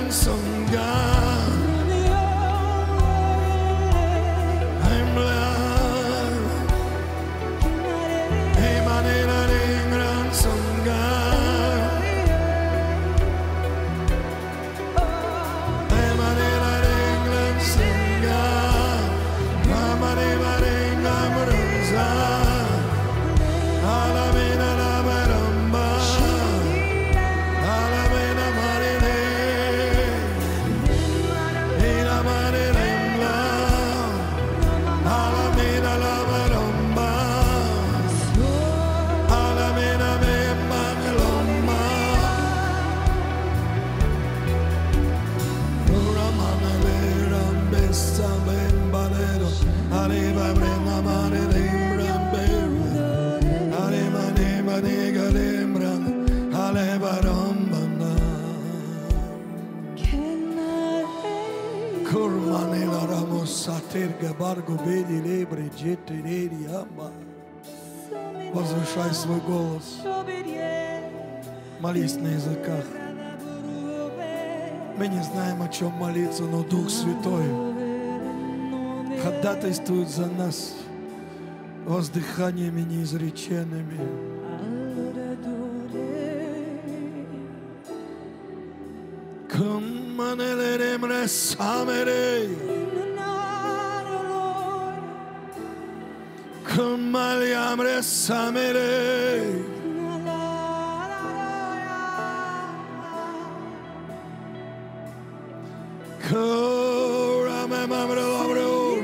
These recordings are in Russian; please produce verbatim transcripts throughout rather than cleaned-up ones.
Возвышай свой голос, молись на языках. Мы не знаем, о чем молиться, но Дух Святой ходатайствует за нас воздыханиями неизреченными. Камальямре самере, кораме мамре лавре,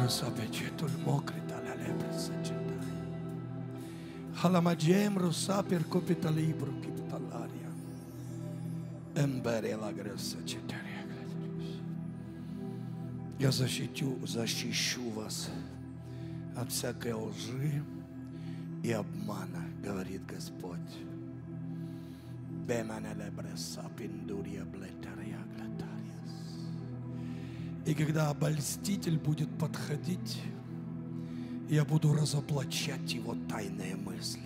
sapece tu mokrita la lepre sacetare. Halamagem rosa per copita libro kipitalaria. Эмбере la греса четыре. Я защитю, защищу вас от всякой лжи и обмана, говорит Господь. И когда обольститель будет подходить, я буду разоблачать его тайные мысли.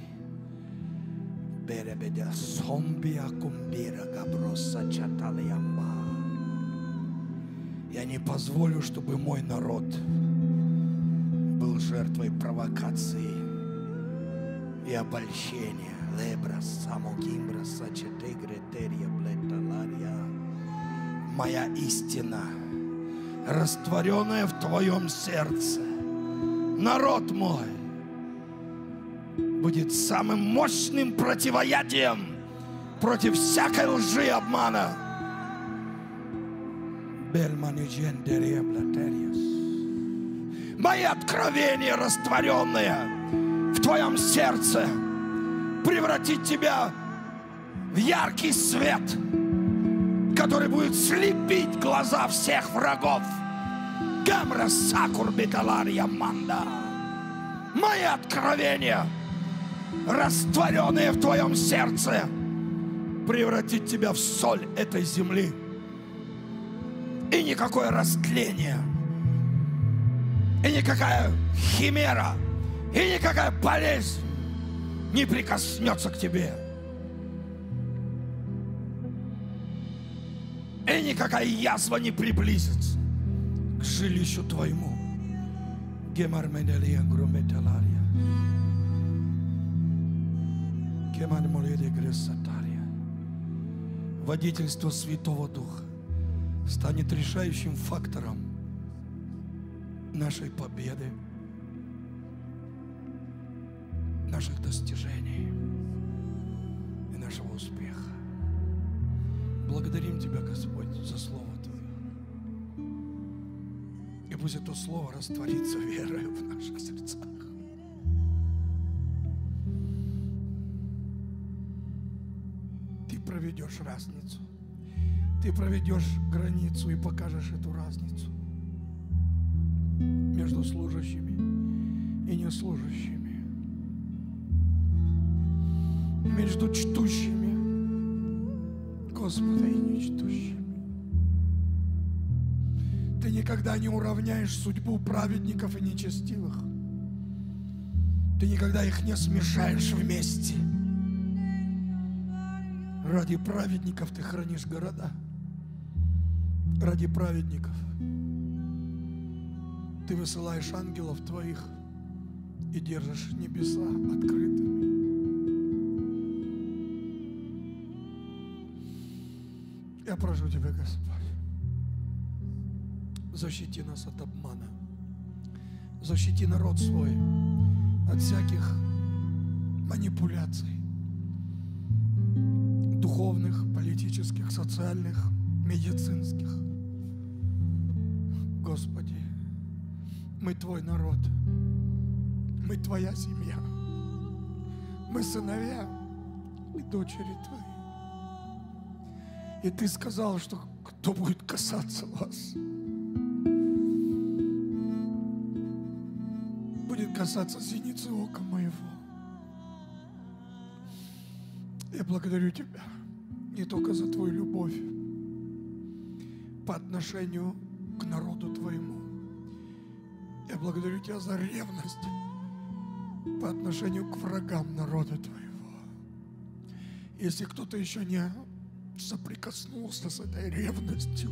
Я не позволю, чтобы мой народ был жертвой провокации и обольщения. Моя истина, растворенная в твоем сердце, народ мой, будет самым мощным противоядием против всякой лжи и обмана. Мои откровения, растворенные в твоем сердце, превратить тебя в яркий свет, который будет слепить глаза всех врагов. Гамра сакур биталария манда. Мои откровения, растворенные в твоем сердце, превратить тебя в соль этой земли. И никакое растление, и никакая химера, и никакая болезнь не прикоснется к тебе. И никакая язва не приблизится к жилищу твоему. Гемарменелия груметалария. Гемармоледе грессатария. Водительство Святого Духа станет решающим фактором нашей победы, наших достижений и нашего успеха. Благодарим Тебя, Господь, за Слово Твое. И пусть это Слово растворится верой в наших сердцах. Ты проведешь разницу. Ты проведешь границу и покажешь эту разницу между служащими и неслужащими, между чтущими Господа и нечтущими. Ты никогда не уравняешь судьбу праведников и нечестивых. Ты никогда их не смешаешь вместе. Ради праведников ты хранишь города. Ради праведников ты высылаешь ангелов твоих и держишь небеса открытыми. Я прошу Тебя, Господь, защити нас от обмана, защити народ свой от всяких манипуляций, духовных, политических, социальных, медицинских. Господи, мы Твой народ, мы Твоя семья, мы сыновья и дочери Твои. И Ты сказал, что кто будет касаться вас, будет касаться зеницы ока моего. Я благодарю Тебя не только за Твою любовь по отношению к народу Твоему. Я благодарю Тебя за ревность по отношению к врагам народа Твоего. Если кто-то еще не соприкоснулся с этой ревностью,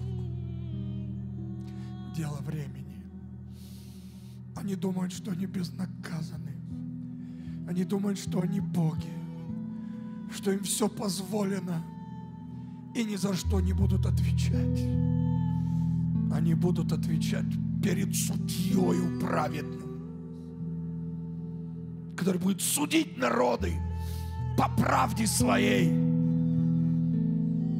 дело времени. Они думают, что они безнаказаны. Они думают, что они боги, что им все позволено и ни за что не будут отвечать. Они будут отвечать перед судьей праведным, который будет судить народы по правде своей.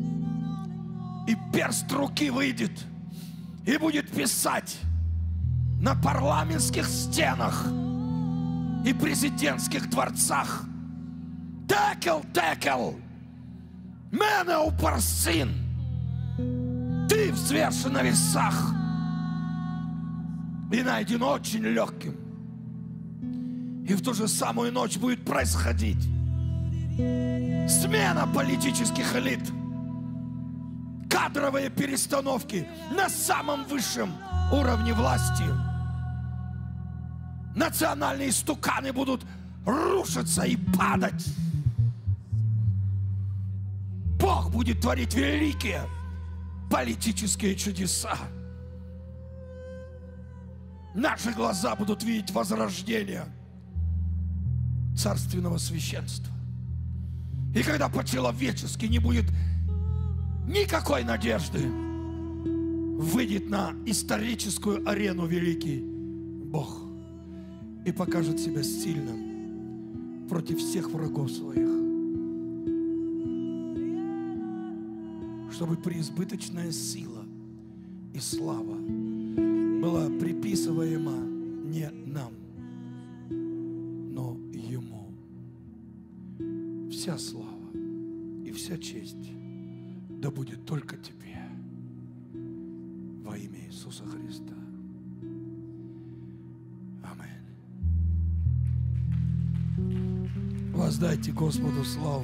И перст руки выйдет и будет писать на парламентских стенах и президентских дворцах. Текел, текел, мене упарсин. Ты взвешен на весах и найден очень легким. И в ту же самую ночь будет происходить смена политических элит, кадровые перестановки на самом высшем уровне власти. Национальные стуканы будут рушиться и падать. Бог будет творить великие политические чудеса. Наши глаза будут видеть возрождение царственного священства. И когда по-человечески не будет никакой надежды, выйдет на историческую арену великий Бог и покажет себя сильным против всех врагов своих, чтобы преизбыточная сила и слава была приписываема не нам, но Ему. Вся слава и вся честь да будет только Тебе во имя Иисуса Христа. Аминь. Воздайте Господу славу.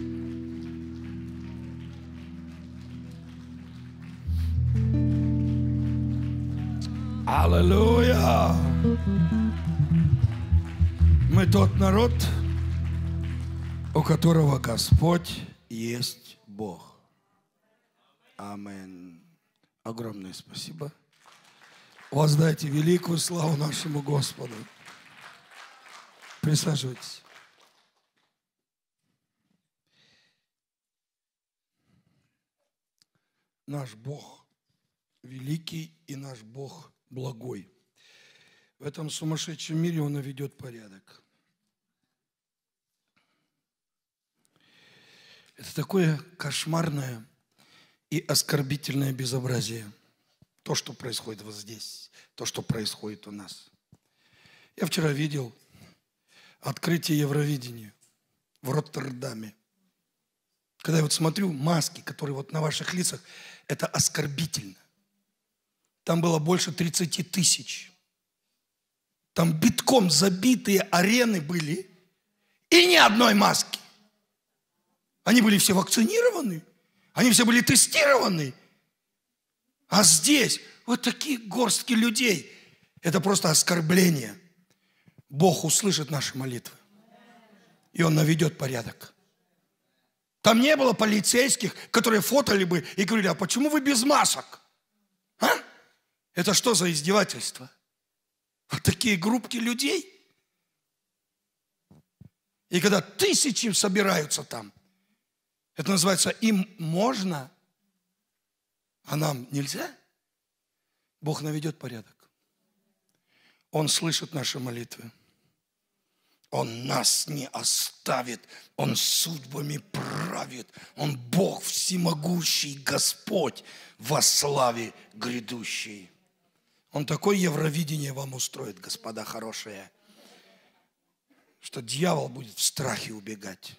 Аллилуйя! Мы тот народ, у которого Господь есть Бог. Аминь. Огромное спасибо. Воздайте великую славу нашему Господу. Присаживайтесь. Наш Бог великий и наш Бог благой. В этом сумасшедшем мире Он наведет порядок. Это такое кошмарное и оскорбительное безобразие. То, что происходит вот здесь, то, что происходит у нас. Я вчера видел открытие Евровидения в Роттердаме. Когда я вот смотрю маски, которые вот на ваших лицах, это оскорбительно. Там было больше тридцати тысяч. Там битком забитые арены были. И ни одной маски. Они были все вакцинированы. Они все были тестированы. А здесь вот такие горстки людей. Это просто оскорбление. Бог услышит наши молитвы. И Он наведет порядок. Там не было полицейских, которые фотали бы и говорили: а почему вы без масок? А? Это что за издевательство? Вот такие группки людей. И когда тысячи собираются там, это называется, им можно, а нам нельзя. Бог наведет порядок. Он слышит наши молитвы. Он нас не оставит. Он судьбами правит. Он Бог всемогущий, Господь во славе грядущей. Он такое Евровидение вам устроит, господа хорошие, что дьявол будет в страхе убегать.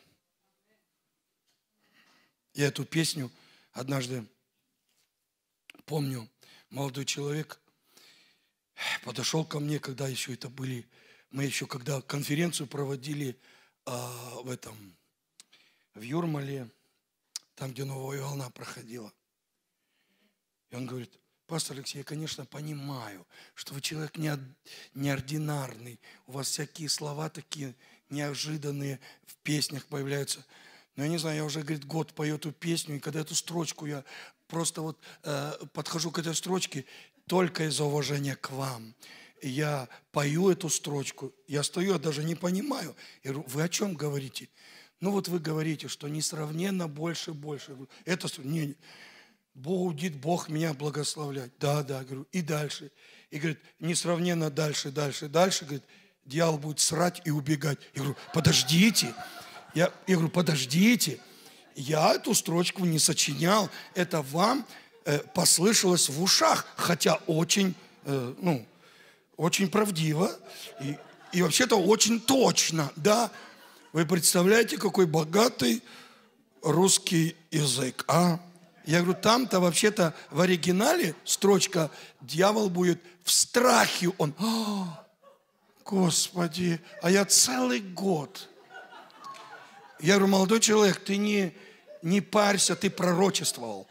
Я эту песню однажды помню, молодой человек подошел ко мне, когда еще это были, мы еще когда конференцию проводили а, в этом, в Юрмале, там, где новая волна проходила. И он говорит: пастор Алексей, я, конечно, понимаю, что вы человек неординарный, у вас всякие слова такие неожиданные в песнях появляются. Но я не знаю, я уже, говорит, год пою эту песню, и когда эту строчку я просто вот э, подхожу к этой строчке только из-за уважения к вам. Я пою эту строчку, я стою, я даже не понимаю. Я говорю: вы о чем говорите? Ну вот вы говорите, что несравненно больше, больше. Это не, не. Будет Бог меня благословлять. Да, да, говорю, и дальше. И говорит, несравненно дальше, дальше, дальше, говорит, дьявол будет срать и убегать. Я говорю: подождите. Я, я говорю: подождите. Я эту строчку не сочинял. Это вам э, послышалось в ушах, хотя очень, э, ну, очень правдиво и, и вообще-то очень точно, да? Вы представляете, какой богатый русский язык, а? Я говорю, там-то вообще-то в оригинале строчка «Дьявол будет в страхе». Он, «О, Господи, а я целый год». Я говорю, молодой человек, ты не, не парься, ты пророчествовал.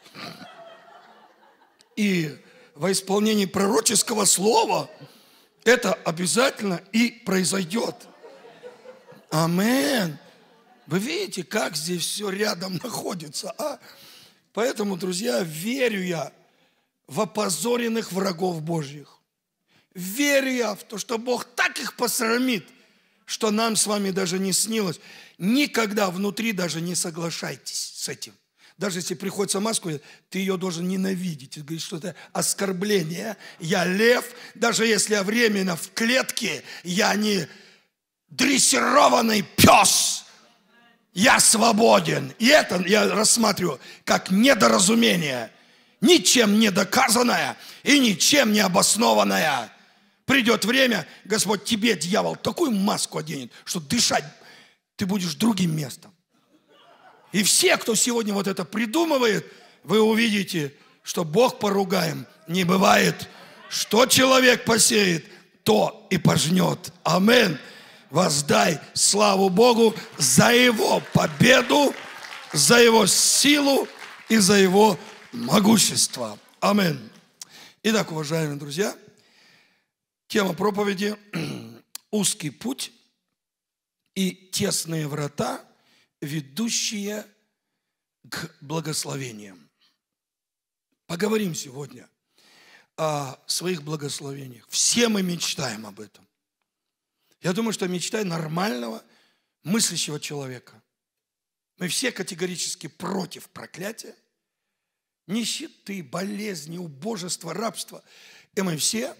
И во исполнении пророческого слова это обязательно и произойдет. Аминь. Вы видите, как здесь все рядом находится, а? Поэтому, друзья, верю я в опозоренных врагов Божьих. Верю я в то, что Бог так их посрамит, что нам с вами даже не снилось. Никогда внутри даже не соглашайтесь с этим. Даже если приходится маску, ты ее должен ненавидеть. Ты говоришь, что это оскорбление. Я лев, даже если я временно в клетке, я не дрессированный пес. Я свободен. И это я рассматриваю как недоразумение. Ничем не доказанное и ничем не обоснованное. Придет время, Господь тебе, дьявол, такую маску оденет, что дышать ты будешь другим местом. И все, кто сегодня вот это придумывает, вы увидите, что Бог поругаем не бывает. Что человек посеет, то и пожнет. Аминь. Воздай славу Богу за Его победу, за Его силу и за Его могущество. Аминь. Итак, уважаемые друзья, тема проповеди «Узкий путь и тесные врата, ведущие к благословениям». Поговорим сегодня о своих благословениях. Все мы мечтаем об этом. Я думаю, что мечта нормального, мыслящего человека. Мы все категорически против проклятия, нищеты, болезни, убожества, рабства. И мы все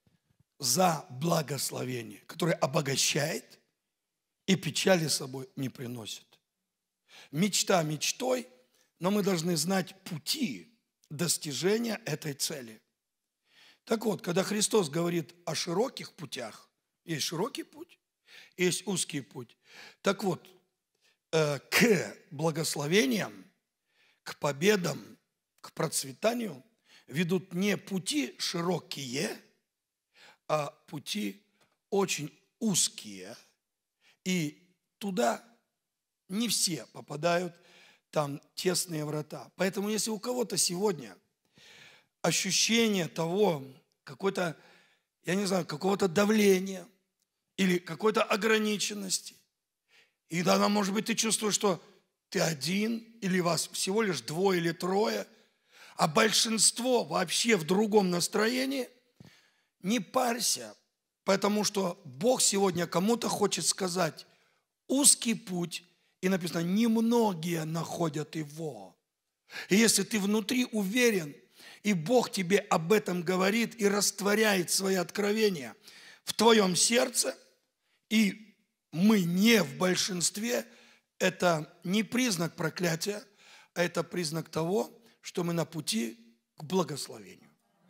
за благословение, которое обогащает и печали с собой не приносит. Мечта мечтой, но мы должны знать пути достижения этой цели. Так вот, когда Христос говорит о широких путях, есть широкий путь, есть узкий путь. Так вот, э, к благословениям, к победам, к процветанию ведут не пути широкие, а пути очень узкие. И туда не все попадают, там тесные врата. Поэтому если у кого-то сегодня ощущение того, какой-то, я не знаю, какого-то давления или какой-то ограниченности, и тогда, может быть, ты чувствуешь, что ты один, или вас всего лишь двое или трое, а большинство вообще в другом настроении, не парься, потому что Бог сегодня кому-то хочет сказать: узкий путь, и написано, немногие находят его. И если ты внутри уверен, и Бог тебе об этом говорит и растворяет свои откровения в твоем сердце, и мы не в большинстве, это не признак проклятия, а это признак того, что мы на пути к благословению.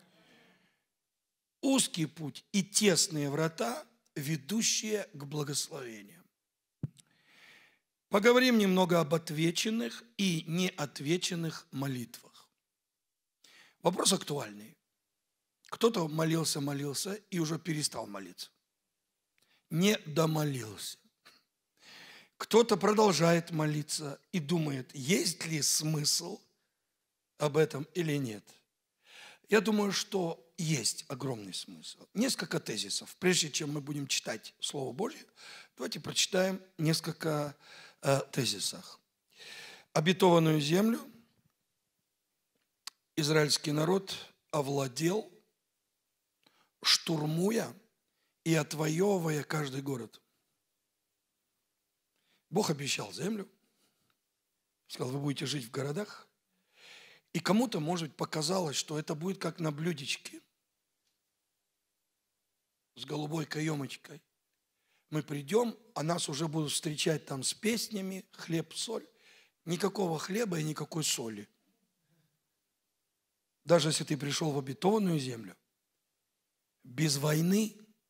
Узкий путь и тесные врата, ведущие к благословению. Поговорим немного об отвеченных и неотвеченных молитвах. Вопрос актуальный. Кто-то молился, молился и уже перестал молиться. Не домолился. Кто-то продолжает молиться и думает, есть ли смысл об этом или нет. Я думаю, что есть огромный смысл. Несколько тезисов. Прежде чем мы будем читать Слово Божье, давайте прочитаем несколько э, тезисов. Обетованную землю израильский народ овладел, штурмуя и отвоевывая каждый город. Бог обещал землю, сказал, вы будете жить в городах. И кому-то, может быть, показалось, что это будет как на блюдечке с голубой каемочкой. Мы придем, а нас уже будут встречать там с песнями, хлеб, соль. Никакого хлеба и никакой соли. Даже если ты пришел в обетованную землю, без войны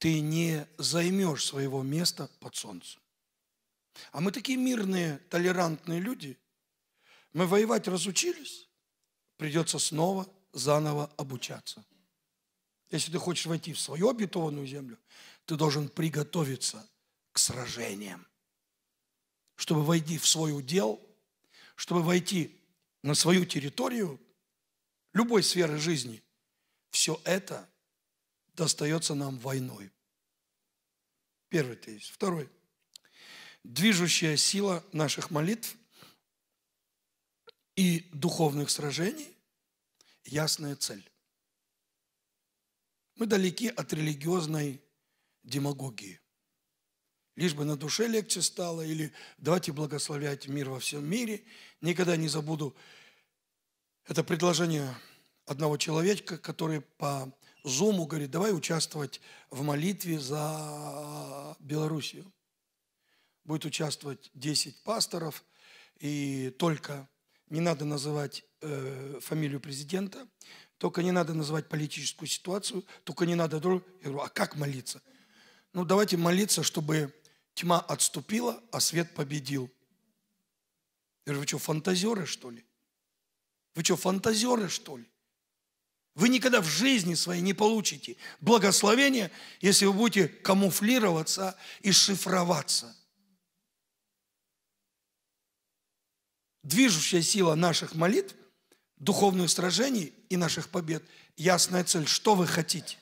ты не займешь своего места под солнцем. А мы такие мирные, толерантные люди. Мы воевать разучились, придется снова заново обучаться. Если ты хочешь войти в свою обетованную землю, ты должен приготовиться к сражениям. Чтобы войти в свой удел, чтобы войти на свою территорию, любой сферы жизни, все это достается нам войной. Первый тезис. Второй. Движущая сила наших молитв и духовных сражений – ясная цель. Мы далеки от религиозной демагогии. Лишь бы на душе легче стало, или давайте благословлять мир во всем мире. Никогда не забуду это предложение одного человека, который по Зуму говорит: давай участвовать в молитве за Белоруссию. Будет участвовать десять пасторов, и только не надо называть э, фамилию президента, только не надо называть политическую ситуацию, только не надо... Я говорю: а как молиться? Ну, давайте молиться, чтобы тьма отступила, а свет победил. Я говорю: вы что, фантазеры, что ли? Вы что, фантазеры, что ли? Вы никогда в жизни своей не получите благословения, если вы будете камуфлироваться и шифроваться. Движущая сила наших молитв, духовных сражений и наших побед – ясная цель. Что вы хотите?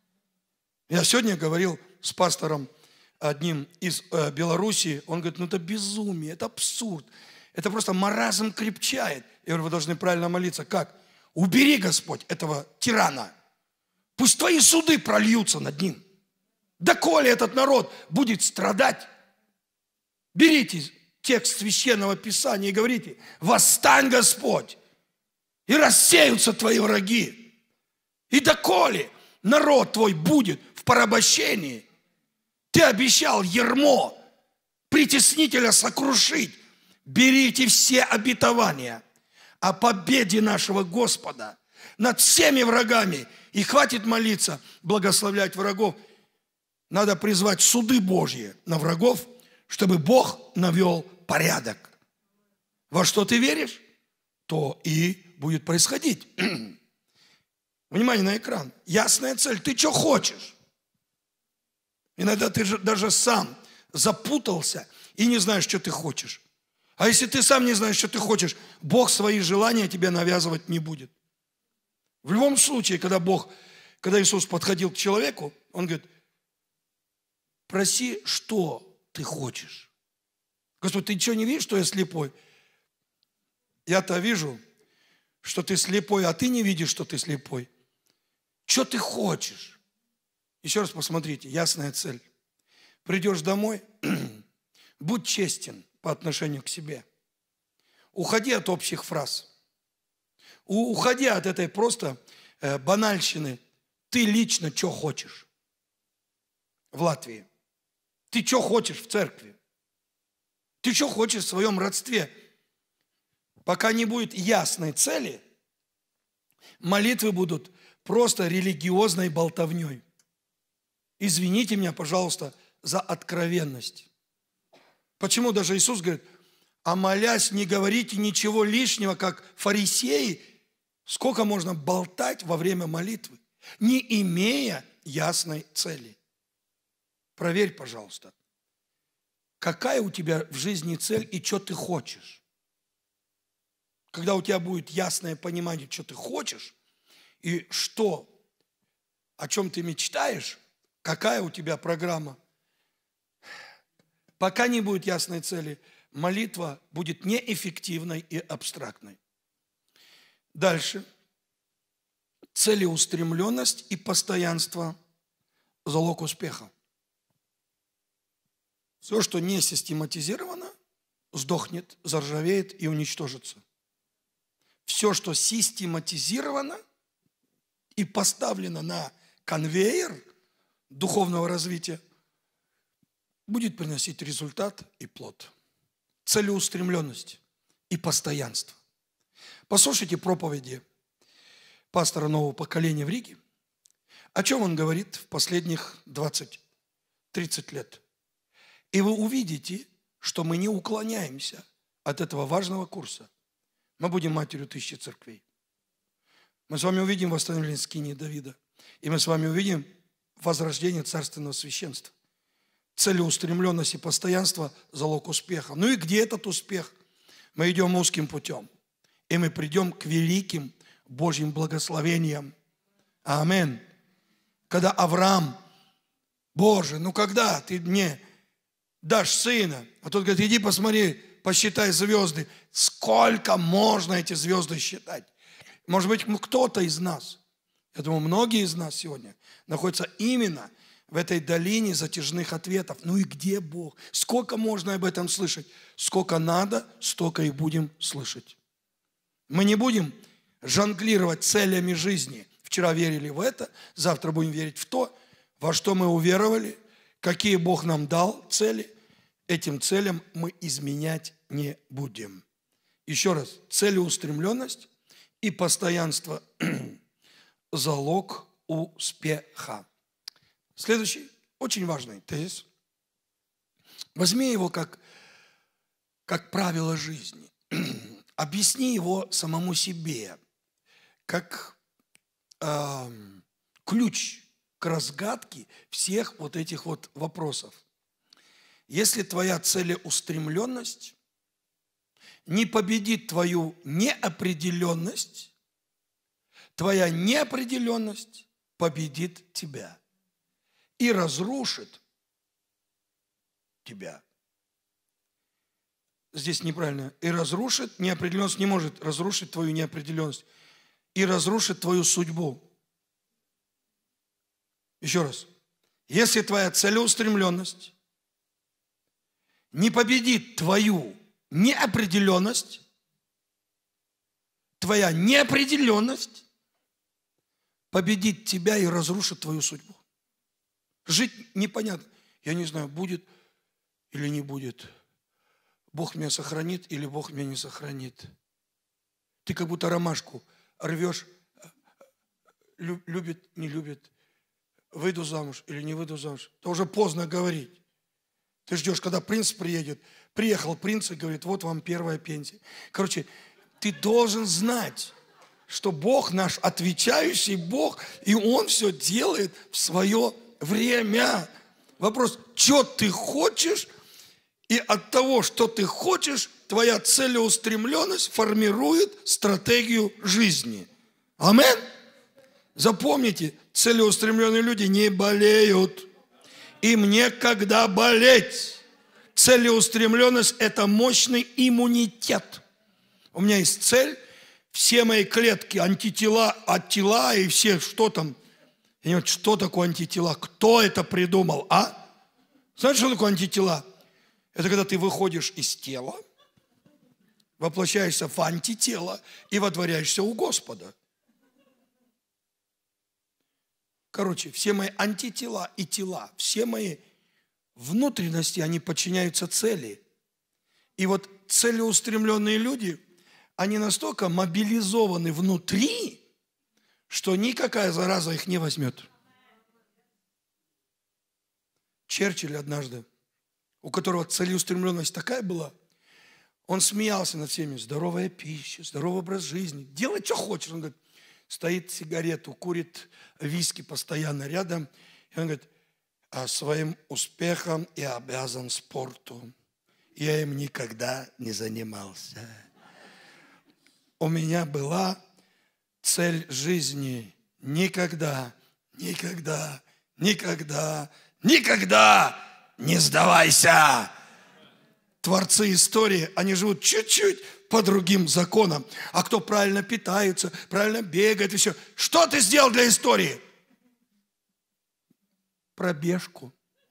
Я сегодня говорил с пастором одним из э, Белоруссии. Он говорит: ну это безумие, это абсурд. Это просто маразм крепчает. Я говорю: вы должны правильно молиться. Как? Убери, Господь, этого тирана. Пусть твои суды прольются над ним. Доколе этот народ будет страдать? Берите текст Священного Писания и говорите: восстань, Господь, и рассеются твои враги. И доколе народ твой будет в порабощении, ты обещал ярмо притеснителя сокрушить. Берите все обетования о победе нашего Господа над всеми врагами. И хватит молиться, благословлять врагов. Надо призвать суды Божьи на врагов, чтобы Бог навел порядок. Во что ты веришь, то и будет происходить. Внимание на экран. Ясная цель. Ты что хочешь? Иногда ты же даже сам запутался и не знаешь, что ты хочешь. А если ты сам не знаешь, что ты хочешь, Бог свои желания тебе навязывать не будет. В любом случае, когда Бог, когда Иисус подходил к человеку, Он говорит: проси, что ты хочешь. Господь, ты что, не видишь, что я слепой? Я-то вижу, что ты слепой, а ты не видишь, что ты слепой. Что ты хочешь? Еще раз посмотрите, ясная цель. Придешь домой, будь честен по отношению к себе. Уходи от общих фраз. Уходи от этой просто э, банальщины. Ты лично что хочешь в Латвии? Ты что хочешь в церкви? Ты что хочешь в своем родстве? Пока не будет ясной цели, молитвы будут просто религиозной болтовней. Извините меня, пожалуйста, за откровенность. Почему даже Иисус говорит: а молясь, не говорите ничего лишнего, как фарисеи? Сколько можно болтать во время молитвы, не имея ясной цели? Проверь, пожалуйста, какая у тебя в жизни цель и что ты хочешь. Когда у тебя будет ясное понимание, что ты хочешь, и что, о чем ты мечтаешь, какая у тебя программа. Пока не будет ясной цели, молитва будет неэффективной и абстрактной. Дальше. Целеустремленность и постоянство – залог успеха. Все, что не систематизировано, сдохнет, заржавеет и уничтожится. Все, что систематизировано и поставлено на конвейер духовного развития, будет приносить результат и плод. Целеустремленность и постоянство. Послушайте проповеди пастора нового поколения в Риге. О чем он говорит в последних двадцать тридцать лет. И вы увидите, что мы не уклоняемся от этого важного курса. Мы будем матерью тысячи церквей. Мы с вами увидим восстановление скинии Давида. И мы с вами увидим возрождение царственного священства. Целеустремленность и постоянство – залог успеха. Ну и где этот успех? Мы идем узким путем. И мы придем к великим Божьим благословениям. Аминь. Когда Авраам, Боже, ну когда ты мне дашь сына? А тот говорит, иди посмотри, посчитай звезды. Сколько можно эти звезды считать? Может быть, кто-то из нас, я думаю, многие из нас сегодня находятся именно в этой долине затяжных ответов. Ну и где Бог? Сколько можно об этом слышать? Сколько надо, столько и будем слышать. Мы не будем жонглировать целями жизни. Вчера верили в это, завтра будем верить в то, во что мы уверовали, какие Бог нам дал цели. Этим целям мы изменять не будем. Еще раз, целеустремленность и постоянство – залог успеха. Следующий, очень важный тезис. Возьми его как, как правило жизни. Объясни его самому себе, как э, ключ к разгадке всех вот этих вот вопросов. Если твоя целеустремленность не победит твою неопределенность, твоя неопределенность победит тебя и разрушит тебя. Здесь неправильно. И разрушит, неопределенность не может разрушить твою неопределенность. И разрушит твою судьбу. Еще раз. Если твоя целеустремленность не победит твою неопределенность, твоя неопределенность победит тебя и разрушит твою судьбу. Жить непонятно. Я не знаю, будет или не будет. Бог меня сохранит или Бог меня не сохранит. Ты как будто ромашку рвешь, любит, не любит, выйду замуж или не выйду замуж. Это уже поздно говорить. Ты ждешь, когда принц приедет. Приехал принц и говорит, вот вам первая пенсия. Короче, ты должен знать, что Бог наш отвечающий Бог, и Он все делает в свое время. Вопрос, что ты хочешь, и от того, что ты хочешь, твоя целеустремленность формирует стратегию жизни. Аминь. Запомните, целеустремленные люди не болеют. Им некогда болеть. Целеустремленность – это мощный иммунитет. У меня есть цель, все мои клетки, антитела, от тела и все, что там. И вот, что такое антитела? Кто это придумал, а? Знаете, что такое антитела? Это когда ты выходишь из тела, воплощаешься в антитело и водворяешься у Господа. Короче, все мои антитела и тела, все мои внутренности, они подчиняются цели. И вот целеустремленные люди, они настолько мобилизованы внутри, что никакая зараза их не возьмет. Черчилль однажды, у которого целеустремленность такая была, он смеялся над всеми. Здоровая пища, здоровый образ жизни. Делай, что хочешь. Он говорит, стоит сигарету, курит виски постоянно рядом. И он говорит, а своим успехом я обязан спорту. Я им никогда не занимался. У меня была цель жизни. Никогда, никогда, никогда, никогда не сдавайся. Творцы истории, они живут чуть-чуть по другим законам. А кто правильно питается, правильно бегает и все. Что ты сделал для истории? Пробежку.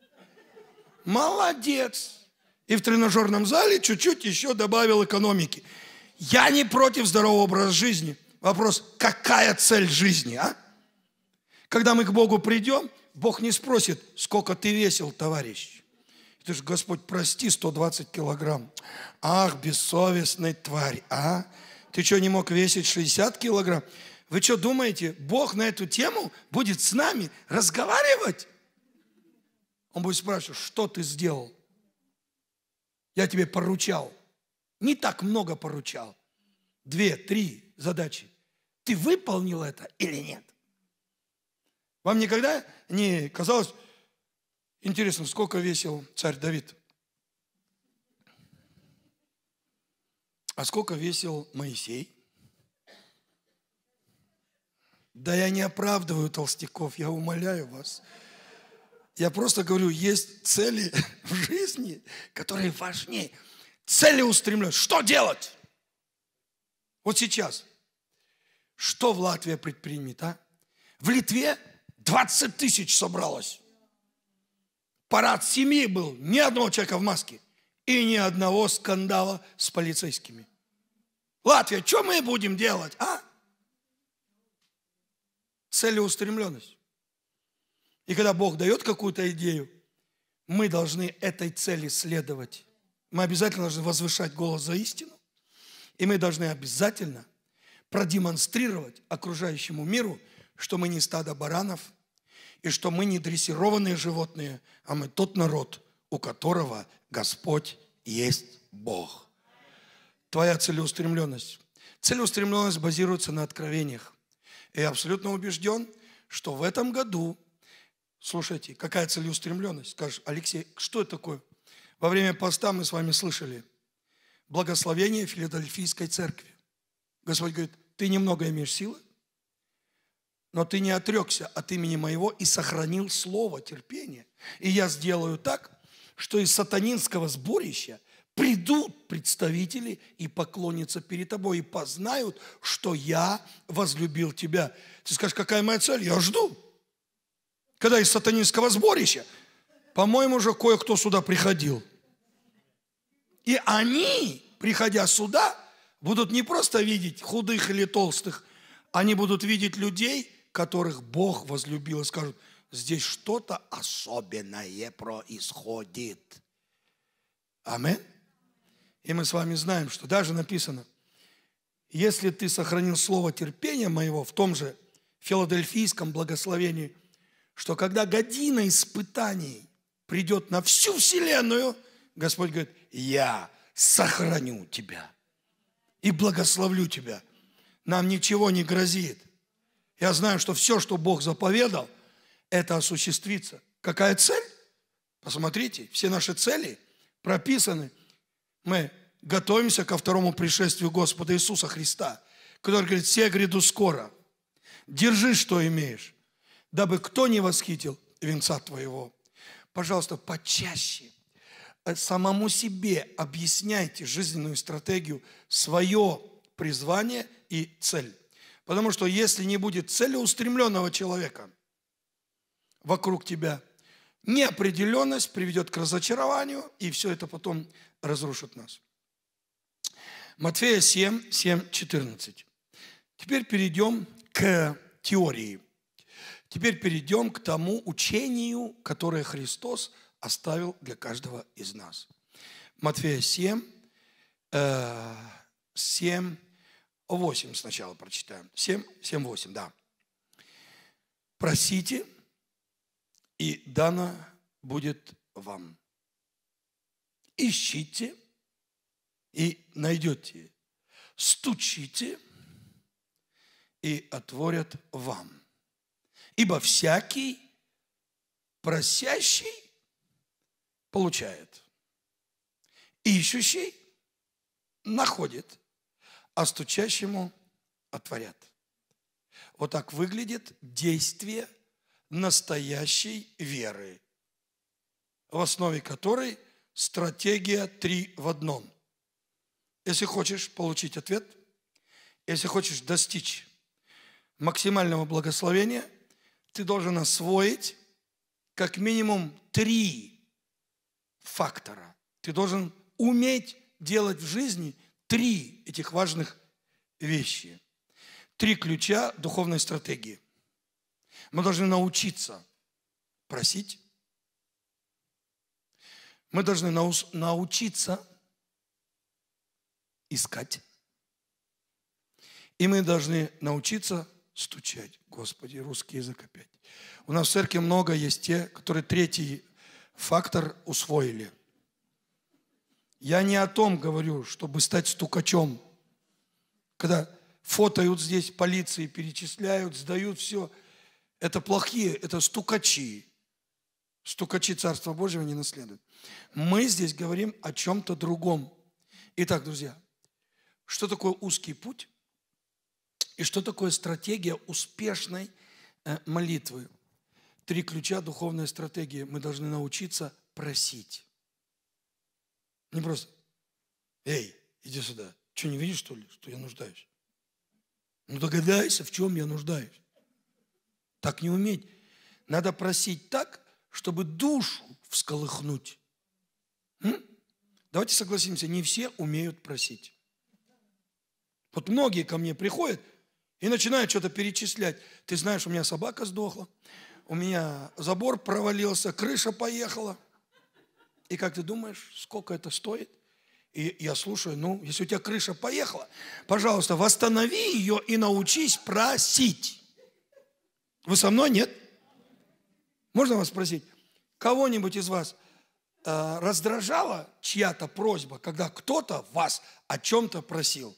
Молодец. И в тренажерном зале чуть-чуть еще добавил экономики. Я не против здорового образа жизни. Вопрос, какая цель жизни, а? Когда мы к Богу придем, Бог не спросит, сколько ты весил, товарищ. Ты же, Господь, прости, сто двадцать килограмм. Ах, бессовестная тварь, а? Ты что, не мог весить шестьдесят килограмм? Вы что думаете, Бог на эту тему будет с нами разговаривать? Он будет спрашивать, что ты сделал? Я тебе поручал. Не так много поручал. Две, три задачи. Ты выполнил это или нет? Вам никогда не казалось, интересно, сколько весил царь Давид? А сколько весил Моисей? Да я не оправдываю толстяков, я умоляю вас. Я просто говорю, есть цели в жизни, которые важнее. Целеустремленность. Что делать? Вот сейчас. Что в Латвии предпримет, а? В Литве двадцать тысяч собралось. Парад семьи был. Ни одного человека в маске. И ни одного скандала с полицейскими. Латвия, что мы будем делать, а? Целеустремленность. И когда Бог дает какую-то идею, мы должны этой цели следовать. Мы обязательно должны возвышать голос за истину. И мы должны обязательно продемонстрировать окружающему миру, что мы не стадо баранов, и что мы не дрессированные животные, а мы тот народ, у которого Господь есть Бог. Твоя целеустремленность. Целеустремленность базируется на откровениях. И я абсолютно убежден, что в этом году, слушайте, какая целеустремленность? Скажешь, Алексей, что это такое? Во время поста мы с вами слышали благословение Филадельфийской церкви. Господь говорит, ты немного имеешь силы, но ты не отрекся от имени моего и сохранил слово терпения. И я сделаю так, что из сатанинского сборища придут представители и поклонятся перед тобой, и познают, что я возлюбил тебя. Ты скажешь, какая моя цель? Я жду. Когда из сатанинского сборища, по-моему, уже кое-кто сюда приходил. И они, приходя сюда, будут не просто видеть худых или толстых, они будут видеть людей, которых Бог возлюбил, и скажут, здесь что-то особенное происходит. Аминь. И мы с вами знаем, что даже написано, если ты сохранил слово терпения моего в том же филадельфийском благословении, что когда година испытаний придет на всю вселенную, Господь говорит, я сохраню тебя и благословлю тебя. Нам ничего не грозит. Я знаю, что все, что Бог заповедал, это осуществится. Какая цель? Посмотрите, все наши цели прописаны. Мы готовимся ко второму пришествию Господа Иисуса Христа, который говорит, все гряду скоро. Держи, что имеешь, дабы кто не восхитил венца твоего. Пожалуйста, почаще самому себе объясняйте жизненную стратегию, свое призвание и цель. Потому что если не будет целеустремленного человека вокруг тебя, неопределенность приведет к разочарованию, и все это потом разрушит нас. Матфея семь, семь, четырнадцать. Теперь перейдем к теории. Теперь перейдем к тому учению, которое Христос оставил для каждого из нас. Матфея семь, семь, восемь сначала прочитаем. семь, семь, восемь, да. Просите, и дано будет вам. Ищите, и найдете. Стучите, и отворят вам. Ибо всякий просящий получает. Ищущий находит, а стучащему отворят. Вот так выглядит действие настоящей веры, в основе которой стратегия три в одном. Если хочешь получить ответ, если хочешь достичь максимального благословения, ты должен освоить как минимум три фактора. Ты должен уметь делать в жизни три этих важных вещи. Три ключа духовной стратегии. Мы должны научиться просить. Мы должны научиться искать. И мы должны научиться стучать. Господи, русский язык опять. У нас в церкви много есть те, которые третий Фактор усвоили. Я не о том говорю, чтобы стать стукачом. Когда фотают здесь, полиции перечисляют, сдают все. Это плохие, это стукачи. Стукачи Царства Божьего не наследуют. Мы здесь говорим о чем-то другом. Итак, друзья, что такое узкий путь? И что такое стратегия успешной молитвы? Три ключа духовной стратегии. Мы должны научиться просить. Не просто, эй, иди сюда. Что, не видишь, что ли, что я нуждаюсь? Ну догадайся, в чем я нуждаюсь. Так не уметь. Надо просить так, чтобы душу всколыхнуть. М? Давайте согласимся, не все умеют просить. Вот многие ко мне приходят и начинают что-то перечислять. Ты знаешь, у меня собака сдохла, у меня забор провалился, крыша поехала. И как ты думаешь, сколько это стоит? И я слушаю, ну, если у тебя крыша поехала, пожалуйста, восстанови ее и научись просить. Вы со мной, нет? Можно вас спросить, кого-нибудь из вас э, раздражала чья-то просьба, когда кто-то вас о чем-то просил?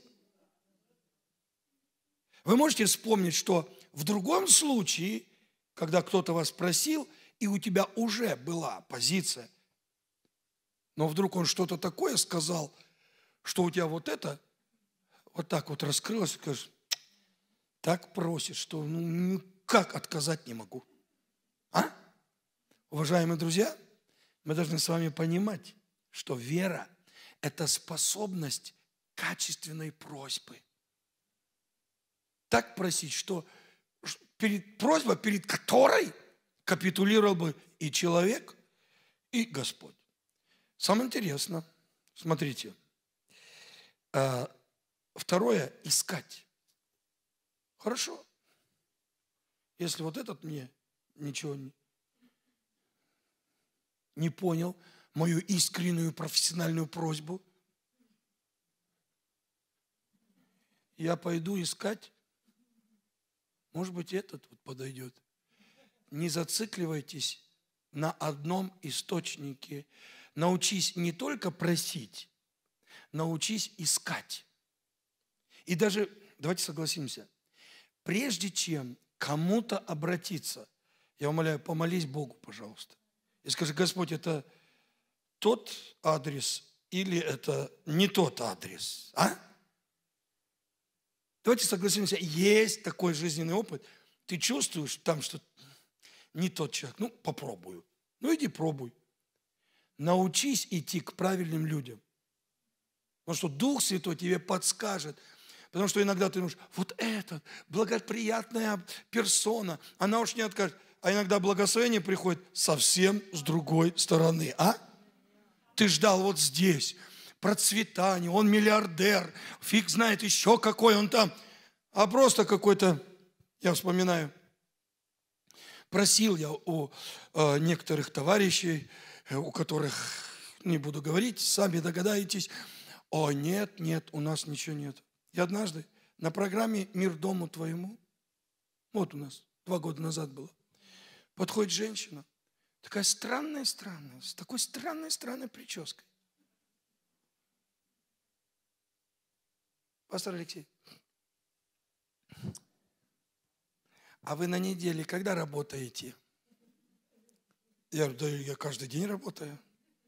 Вы можете вспомнить, что в другом случае, когда кто-то вас просил, и у тебя уже была позиция, но вдруг он что-то такое сказал, что у тебя вот это вот так вот раскрылось, и скажешь, так просит, что ну, никак отказать не могу. А? Уважаемые друзья, мы должны с вами понимать, что вера – это способность качественной просьбы. Так просить, что перед, просьба, перед которой капитулировал бы и человек, и Господь. Самое интересное, смотрите, второе – искать. Хорошо. Если вот этот мне ничего не, не понял, мою искреннюю профессиональную просьбу, я пойду искать, может быть, этот вот подойдет. Не зацикливайтесь на одном источнике. Научись не только просить, научись искать. И даже, давайте согласимся, прежде чем кому-то обратиться, я умоляю, помолись Богу, пожалуйста. И скажи, Господь, это тот адрес или это не тот адрес? А? Давайте согласимся, есть такой жизненный опыт. Ты чувствуешь там, что не тот человек. Ну, попробую. Ну, иди пробуй. Научись идти к правильным людям. Потому что Дух Святой тебе подскажет. Потому что иногда ты думаешь, вот эта благоприятная персона, она уж не откажет. А иногда благословение приходит совсем с другой стороны. А? Ты ждал вот здесь процветание, он миллиардер, фиг знает еще какой он там. А просто какой-то, я вспоминаю, просил я у э, некоторых товарищей, у которых, не буду говорить, сами догадаетесь, о, нет, нет, у нас ничего нет. И однажды на программе «Мир дому твоему», вот у нас два года назад было, подходит женщина, такая странная-странная, с такой странной-странной прической. Пастор Алексей, а вы на неделе когда работаете? Я говорю, да я каждый день работаю.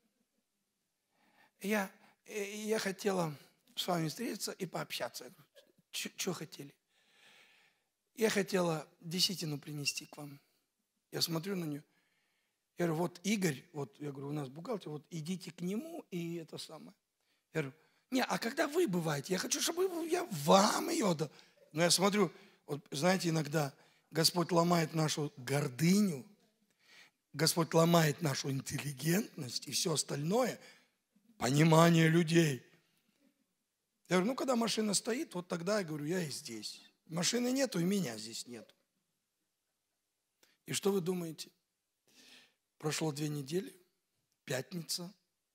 Я, я хотела с вами встретиться и пообщаться. Что хотели? Я хотела десятину принести к вам. Я смотрю на нее. Я говорю, вот Игорь, вот я говорю, у нас бухгалтер, вот идите к нему и это самое. Я говорю, не, а когда вы бываете? Я хочу, чтобы я вам ее дал. Но я смотрю, вот знаете, иногда Господь ломает нашу гордыню, Господь ломает нашу интеллигентность и все остальное, понимание людей. Я говорю, ну, когда машина стоит, вот тогда я говорю, я и здесь. Машины нету, и меня здесь нету. И что вы думаете? Прошло две недели, пятница.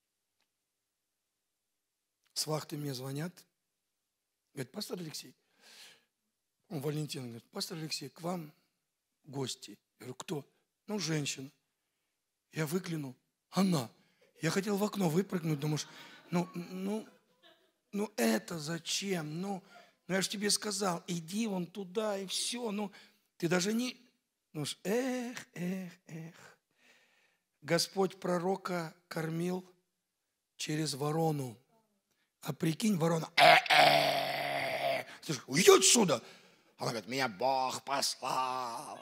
С вахты мне звонят. Говорит, пастор Алексей, он Валентин говорит, пастор Алексей, к вам гости. Я говорю, кто? Ну, женщина. Я выглянул, Она. Я хотел в окно выпрыгнуть, думаешь, ну, ну, ну это зачем? Ну, ну я же тебе сказал, иди вон туда и все. Ну, ты даже не... Ну, эх, эх, эх. Господь пророка кормил через ворону. А прикинь, ворона, э-э-э. Слушай, уйди отсюда. Она говорит, меня Бог послал.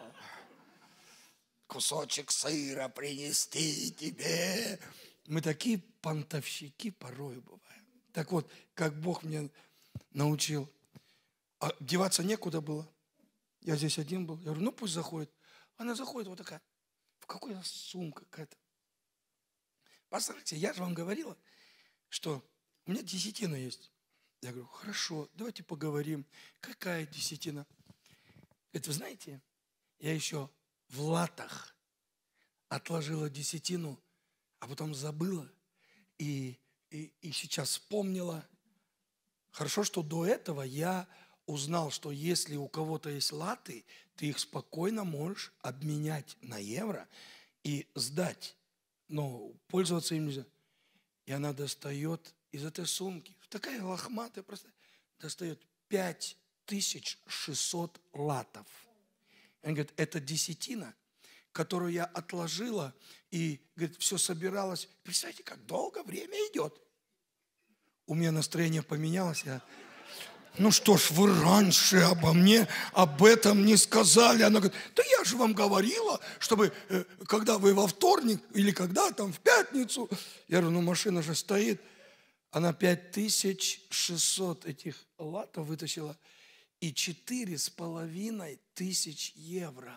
Кусочек сыра принести тебе. Мы такие понтовщики порой бываем. Так вот, как Бог меня научил. А деваться некуда было. Я здесь один был. Я говорю, ну пусть заходит. Она заходит вот такая. В какой-то сумка какая-то. Послушайте, я же вам говорила, что у меня десятина есть. Я говорю, хорошо, давайте поговорим. Какая десятина? Это вы знаете, я еще в латах отложила десятину, а потом забыла и, и, и сейчас вспомнила. Хорошо, что до этого я узнал, что если у кого-то есть латы, ты их спокойно можешь обменять на евро и сдать. Но пользоваться им нельзя. И она достает из этой сумки, такая лохматая просто, достает пять тысяч шестьсот латов. Она говорит, это десятина, которую я отложила, и, говорит, все собиралось. Представляете, как долго время идет. У меня настроение поменялось. Я, ну что ж, вы раньше обо мне об этом не сказали. Она говорит, да я же вам говорила, чтобы, э, когда вы во вторник или когда там в пятницу. Я говорю, ну машина же стоит. Она пять тысяч шестьсот этих латов вытащила и четыре с половиной тысяч евро.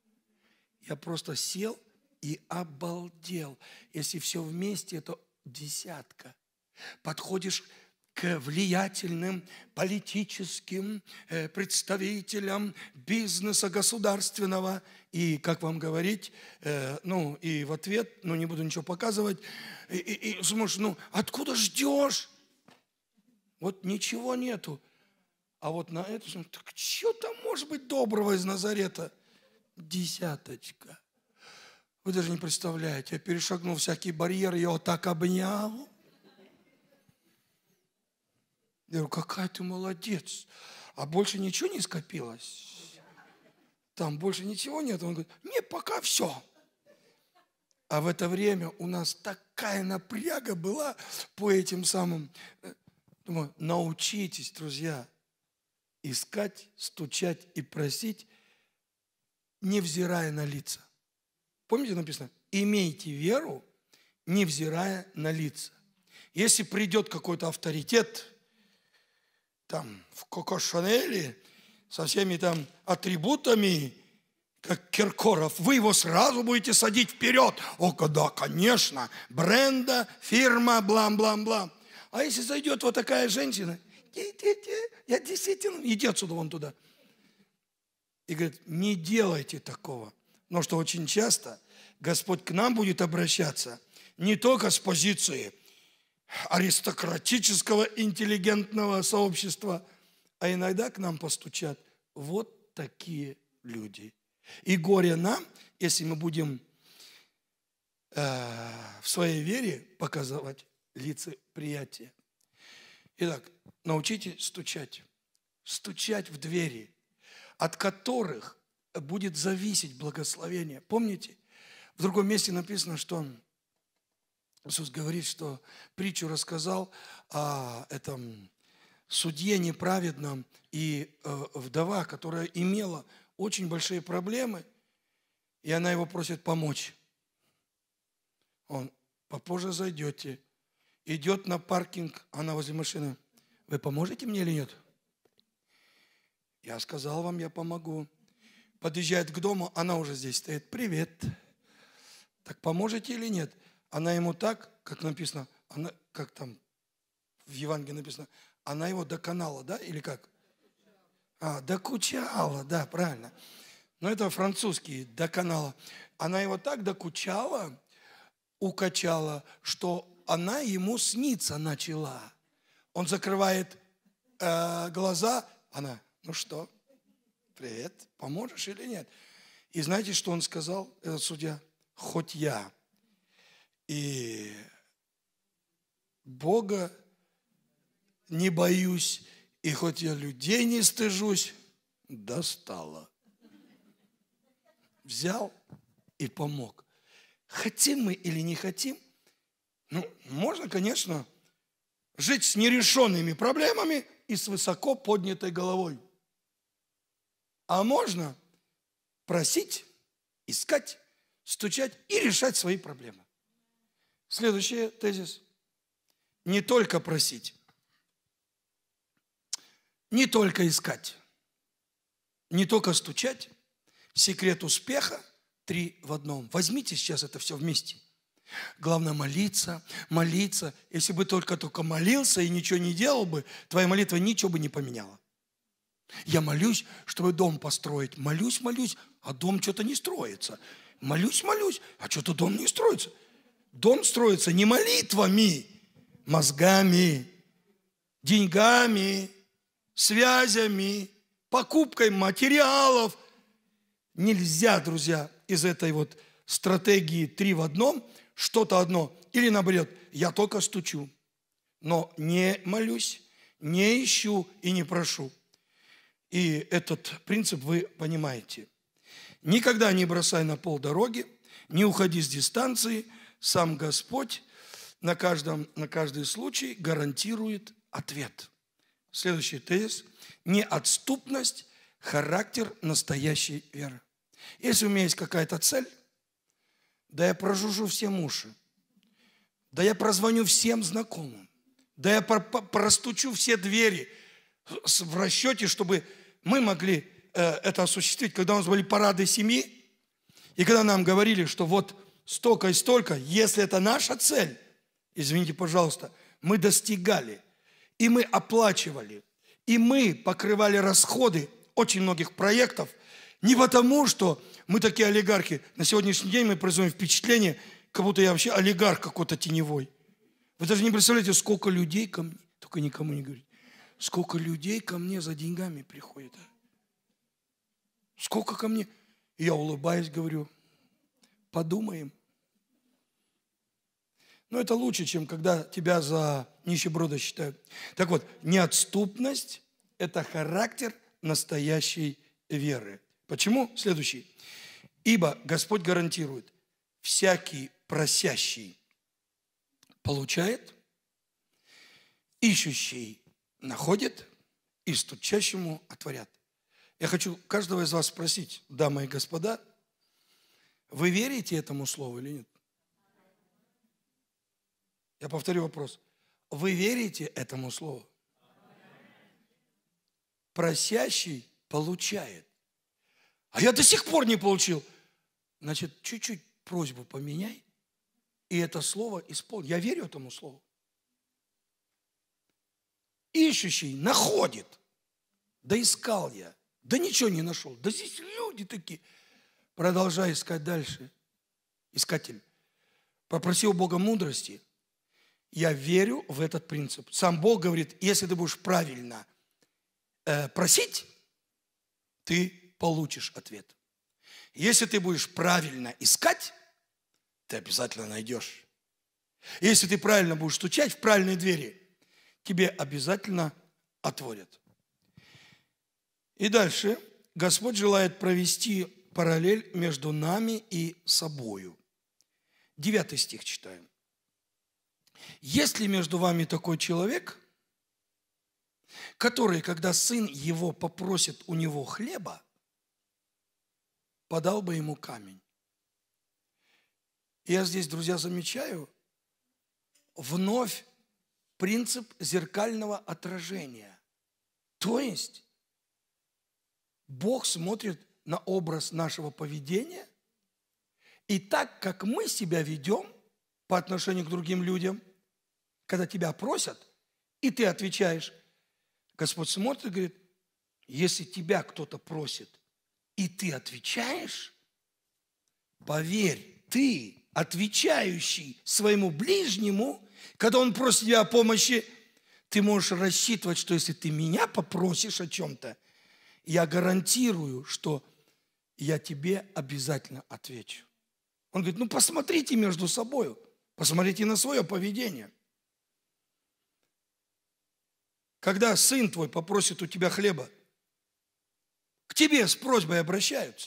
Я просто сел и обалдел. Если все вместе, это десятка. Подходишь к влиятельным политическим э, представителям бизнеса государственного. И, как вам говорить, э, ну, и в ответ, ну, не буду ничего показывать, и, и, и смотришь, ну, откуда ждешь? Вот ничего нету. А вот на это, так что там может быть доброго из Назарета? Десяточка. Вы даже не представляете, я перешагнул всякие барьеры, я вот так обнял. Я говорю, какая ты молодец. А больше ничего не скопилось? Там больше ничего нет? Он говорит, нет, пока все. А в это время у нас такая напряга была по этим самым. Думаю, научитесь, друзья, искать, стучать и просить, невзирая на лица. Помните, написано, имейте веру, невзирая на лица. Если придет какой-то авторитет, там, в Коко Шанеле, со всеми там атрибутами, как Киркоров, вы его сразу будете садить вперед. О, да, конечно, бренда, фирма, блам-блам-блам. А если зайдет вот такая женщина, я действительно, иди отсюда вон туда. И говорит, не делайте такого. Потому что очень часто Господь к нам будет обращаться не только с позиции аристократического интеллигентного сообщества, а иногда к нам постучат вот такие люди. И горе нам, если мы будем э, в своей вере показывать лицеприятие. Итак, научитесь стучать. Стучать в двери, от которых будет зависеть благословение. Помните, в другом месте написано, что Иисус говорит, что притчу рассказал о этом судье неправедном и э, вдова, которая имела очень большие проблемы, и она его просит помочь. Он, попозже зайдете, идет на паркинг, она возле машины. Вы поможете мне или нет? Я сказал вам, я помогу. Подъезжает к дому, она уже здесь стоит. Привет. Так поможете или нет? Она ему так, как написано, она, как там в Евангелии написано, она его доконала, да, или как? А, докучала, да, правильно. Но это французский доконала. Она его так докучала, укачала, что она ему сниться начала. Он закрывает э, глаза, она, ну что, привет, поможешь или нет? И знаете, что он сказал, этот судья? Хоть я И Бога не боюсь, и хоть я людей не стыжусь, достало. Взял и помог. Хотим мы или не хотим, ну, можно, конечно, жить с нерешенными проблемами и с высоко поднятой головой. А можно просить, искать, стучать и решать свои проблемы. Следующий тезис. Не только просить, не только искать, не только стучать. Секрет успеха три в одном. Возьмите сейчас это все вместе. Главное молиться, молиться. Если бы только только молился и ничего не делал бы, твоя молитва ничего бы не поменяла. Я молюсь, чтобы дом построить. Молюсь, молюсь, а дом что-то не строится. Молюсь, молюсь, а что-то дом не строится. Дом строится не молитвами, мозгами, деньгами, связями, покупкой материалов. Нельзя, друзья, из этой вот стратегии три в одном что-то одно. Или наоборот, я только стучу, но не молюсь, не ищу и не прошу. И этот принцип вы понимаете. Никогда не бросай на полдороги, не уходи с дистанции. Сам Господь на, каждом, на каждый случай гарантирует ответ. Следующий тезис. Неотступность, характер настоящей веры. Если у меня есть какая-то цель, да я прожужжу всем уши, да я прозвоню всем знакомым, да я простучу все двери в расчете, чтобы мы могли э, это осуществить, когда у нас были парады семьи, и когда нам говорили, что вот столько и столько, если это наша цель, извините, пожалуйста, мы достигали, и мы оплачивали, и мы покрывали расходы очень многих проектов, не потому, что мы такие олигархи. На сегодняшний день мы производим впечатление, как будто я вообще олигарх какой-то теневой. Вы даже не представляете, сколько людей ко мне, только никому не говорите, сколько людей ко мне за деньгами приходит. Сколько ко мне? И я улыбаюсь, говорю, подумаем. Но это лучше, чем когда тебя за нищеброда считают. Так вот, неотступность – это характер настоящей веры. Почему? Следующий. Ибо Господь гарантирует, всякий просящий получает, ищущий находит, и стучащему отворят. Я хочу каждого из вас спросить, дамы и господа, вы верите этому слову или нет? Я повторю вопрос. Вы верите этому слову? Просящий получает. А я до сих пор не получил. Значит, чуть-чуть просьбу поменяй, и это слово исполни. Я верю этому слову. Ищущий находит. Да искал я. Да ничего не нашел. Да здесь люди такие. Продолжай искать дальше. Искатель. Попроси у Бога мудрости. Я верю в этот принцип. Сам Бог говорит, если ты будешь правильно э, просить, ты получишь ответ. Если ты будешь правильно искать, ты обязательно найдешь. Если ты правильно будешь стучать в правильные двери, тебе обязательно отворят. И дальше Господь желает провести параллель между нами и собою. Девятый стих читаем. Есть ли между вами такой человек, который, когда сын его попросит у него хлеба, подал бы ему камень? Я здесь, друзья, замечаю вновь принцип зеркального отражения. То есть Бог смотрит на образ нашего поведения, и так, как мы себя ведем по отношению к другим людям, когда тебя просят, и ты отвечаешь, Господь смотрит и говорит, если тебя кто-то просит, и ты отвечаешь, поверь, ты, отвечающий своему ближнему, когда он просит тебя о помощи, ты можешь рассчитывать, что если ты меня попросишь о чем-то, я гарантирую, что я тебе обязательно отвечу. Он говорит, ну посмотрите между собой. Посмотрите на свое поведение. Когда сын твой попросит у тебя хлеба, к тебе с просьбой обращаются.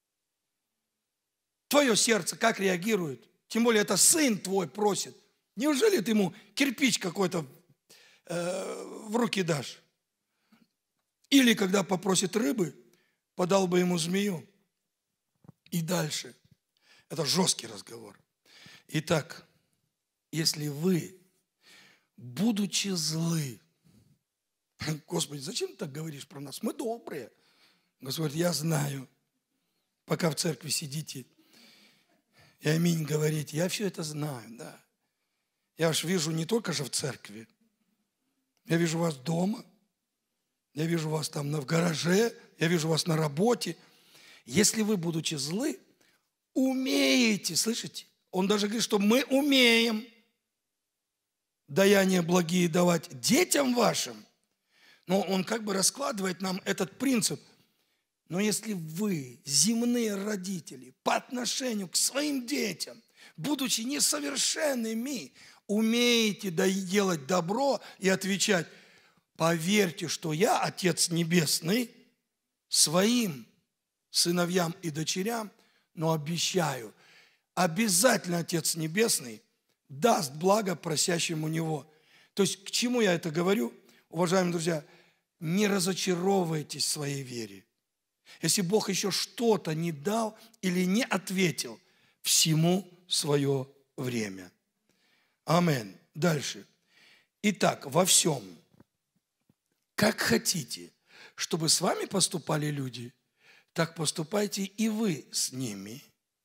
Твое сердце как реагирует? Тем более это сын твой просит. Неужели ты ему кирпич какой-то э, в руки дашь? Или когда попросит рыбы, подал бы ему змею. И дальше. Это жесткий разговор. Итак, если вы, будучи злы, Господи, зачем ты так говоришь про нас? Мы добрые. Господь, я знаю, пока в церкви сидите и аминь говорите, я все это знаю, да. Я аж вижу не только же в церкви, я вижу вас дома, я вижу вас там в гараже, я вижу вас на работе. Если вы, будучи злы, умеете, слышите? Он даже говорит, что мы умеем даяния благие давать детям вашим. Но он как бы раскладывает нам этот принцип. Но если вы, земные родители, по отношению к своим детям, будучи несовершенными, умеете делать добро и отвечать, поверьте, что я, Отец Небесный, своим сыновьям и дочерям, но обещаю, обязательно Отец Небесный даст благо просящему Него. То есть, к чему я это говорю? Уважаемые друзья, не разочаровывайтесь в своей вере. Если Бог еще что-то не дал или не ответил, всему свое время. Аминь. Дальше. Итак, во всем, как хотите, чтобы с вами поступали люди, так поступайте и вы с ними,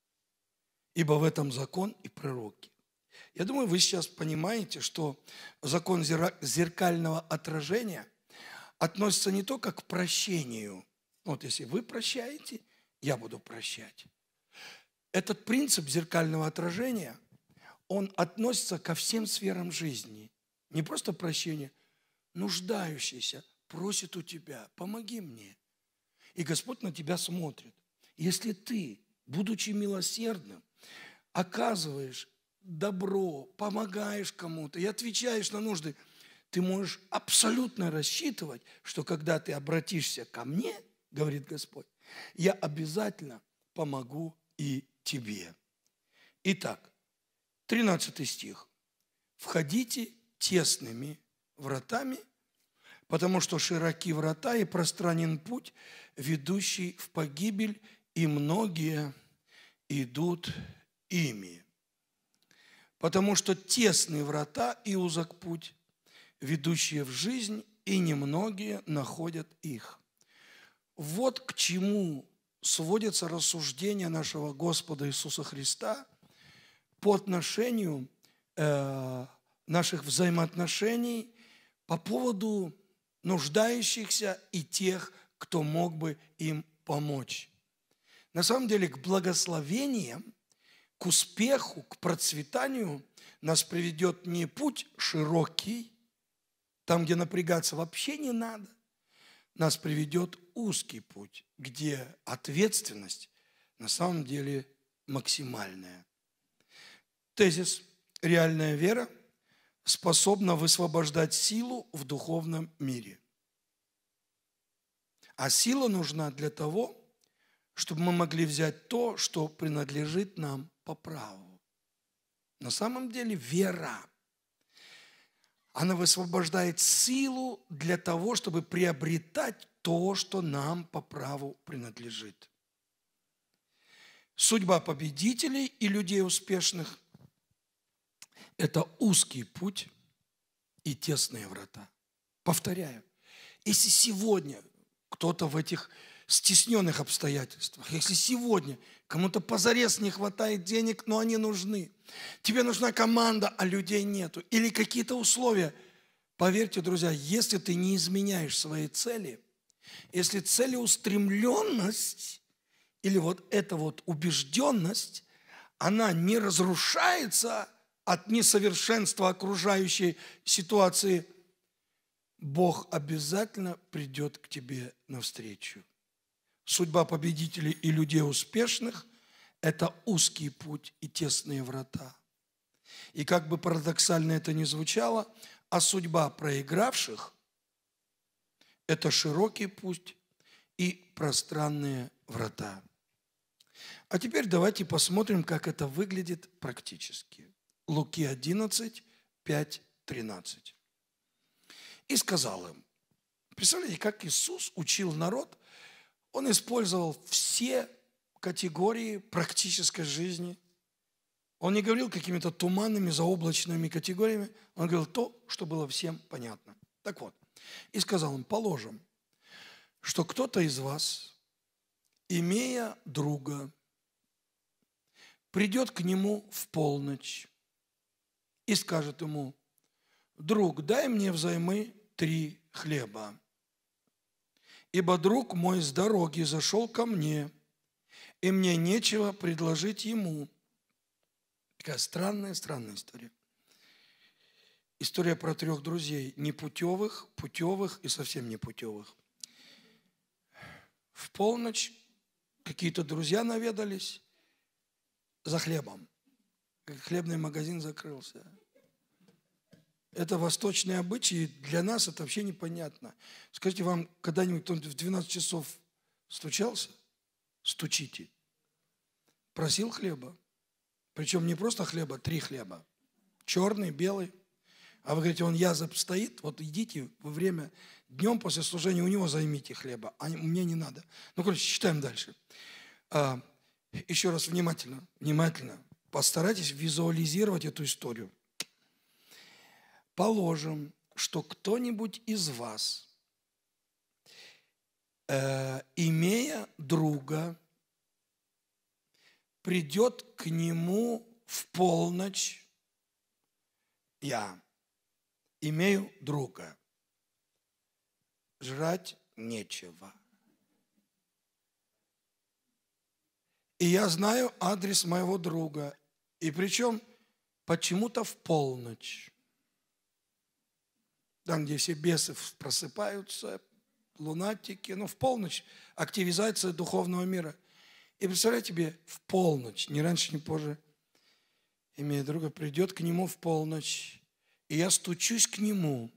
ибо в этом закон и пророки. Я думаю, вы сейчас понимаете, что закон зеркального отражения относится не только к прощению. Вот если вы прощаете, я буду прощать. Этот принцип зеркального отражения, он относится ко всем сферам жизни. Не просто прощение, нуждающийся просит у тебя, помоги мне. И Господь на тебя смотрит. Если ты, будучи милосердным, оказываешь добро, помогаешь кому-то и отвечаешь на нужды, ты можешь абсолютно рассчитывать, что когда ты обратишься ко мне, говорит Господь, я обязательно помогу и тебе. Итак, тринадцатый стих. Входите тесными вратами, потому что широки врата и пространен путь, ведущий в погибель, и многие идут ими. Потому что тесные врата и узок путь, ведущие в жизнь, и немногие находят их. Вот к чему сводится рассуждение нашего Господа Иисуса Христа по отношению э, наших взаимоотношений по поводу нуждающихся и тех, кто мог бы им помочь. На самом деле, к благословениям, к успеху, к процветанию нас приведет не путь широкий, там, где напрягаться вообще не надо, нас приведет узкий путь, где ответственность на самом деле максимальная. Тезис «Реальная вера способна высвобождать силу в духовном мире». А сила нужна для того, чтобы мы могли взять то, что принадлежит нам по праву. На самом деле вера, она высвобождает силу для того, чтобы приобретать то, что нам по праву принадлежит. Судьба победителей и людей успешных – это узкий путь и тесные врата. Повторяю, если сегодня кто-то в этих стесненных обстоятельствах, если сегодня кому-то позарез не хватает денег, но они нужны, тебе нужна команда, а людей нету, или какие-то условия, поверьте, друзья, если ты не изменяешь своей цели, если целеустремленность или вот эта вот убежденность, она не разрушается от несовершенства окружающей ситуации, Бог обязательно придет к тебе навстречу. Судьба победителей и людей успешных – это узкий путь и тесные врата. И как бы парадоксально это ни звучало, а судьба проигравших – это широкий путь и пространные врата. А теперь давайте посмотрим, как это выглядит практически. Луки одиннадцать, пять, тринадцать. И сказал им, представляете, как Иисус учил народ, Он использовал все категории практической жизни. Он не говорил какими-то туманными, заоблачными категориями, Он говорил то, что было всем понятно. Так вот, и сказал им, положим, что кто-то из вас, имея друга, придет к нему в полночь и скажет ему, друг, дай мне взаймы три хлеба, ибо друг мой с дороги зашел ко мне, и мне нечего предложить ему. Такая странная, странная история. История про трех друзей, непутевых, путевых и совсем непутевых. В полночь какие-то друзья наведались за хлебом. Хлебный магазин закрылся. Это восточные обычаи, для нас это вообще непонятно. Скажите, вам когда-нибудь кто-нибудь в двенадцать часов стучался? Стучите. Просил хлеба. Причем не просто хлеба, три хлеба. Черный, белый. А вы говорите, он язып стоит, вот идите во время, днем после служения у него займите хлеба, а мне не надо. Ну, короче, читаем дальше. А, еще раз внимательно, внимательно. Постарайтесь визуализировать эту историю. Положим, что кто-нибудь из вас, э, имея друга, придет к нему в полночь. Я имею друга, жрать нечего. И я знаю адрес моего друга, и причем почему-то в полночь. Там, где все бесы просыпаются, лунатики, ну, в полночь активизация духовного мира. И представляете себе, в полночь, ни раньше, ни позже, имея друга, придет к нему в полночь, и я стучусь к нему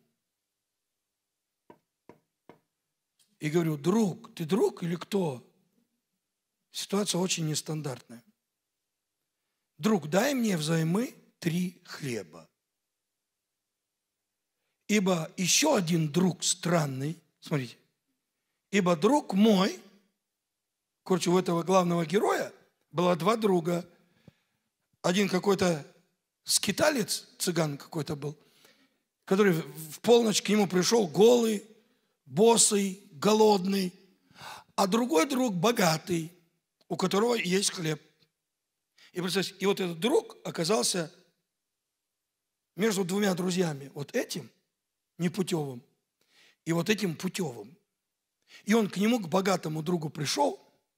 и говорю, друг, ты друг или кто? Ситуация очень нестандартная. Друг, дай мне взаймы три хлеба. Ибо еще один друг странный, смотрите, ибо друг мой, короче, у этого главного героя было два друга. Один какой-то скиталец, цыган какой-то был, который в полночь к нему пришел голый, босый, голодный, а другой друг богатый, у которого есть хлеб. И, представьте, и вот этот друг оказался между двумя друзьями, вот этим непутевым и вот этим путевым. И он к нему, к богатому другу пришел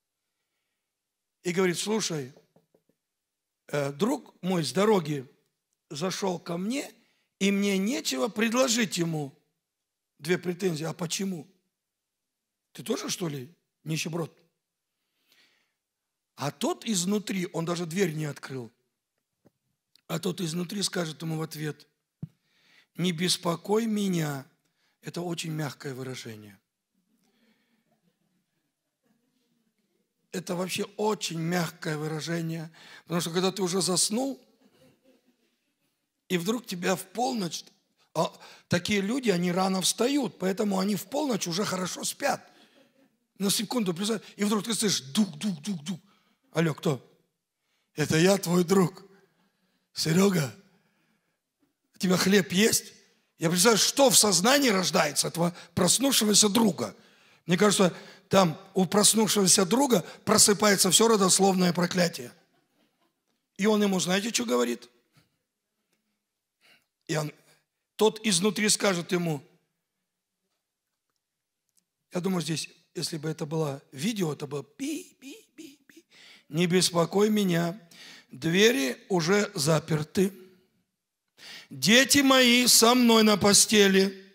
и говорит, слушай, э, друг мой с дороги зашел ко мне, и мне нечего предложить ему. Две претензии. А почему? Ты тоже, что ли, нищеброд? А тот изнутри, он даже дверь не открыл, а тот изнутри скажет ему в ответ, не беспокой меня. Это очень мягкое выражение. Это вообще очень мягкое выражение, потому что когда ты уже заснул, и вдруг тебя в полночь, а такие люди, они рано встают, поэтому они в полночь уже хорошо спят. На секунду, представь, и вдруг ты слышишь, дух, дух, дух, дух. Алло, кто? Это я, твой друг. Серега, у тебя хлеб есть? Я представляю, что в сознании рождается этого проснувшегося друга. Мне кажется, там у проснувшегося друга просыпается все родословное проклятие. И он ему, знаете, что говорит? И он, тот изнутри скажет ему, я думаю, здесь, если бы это было видео, это было пи-пи-пи-пи. Не беспокой меня, двери уже заперты. Дети мои со мной на постели.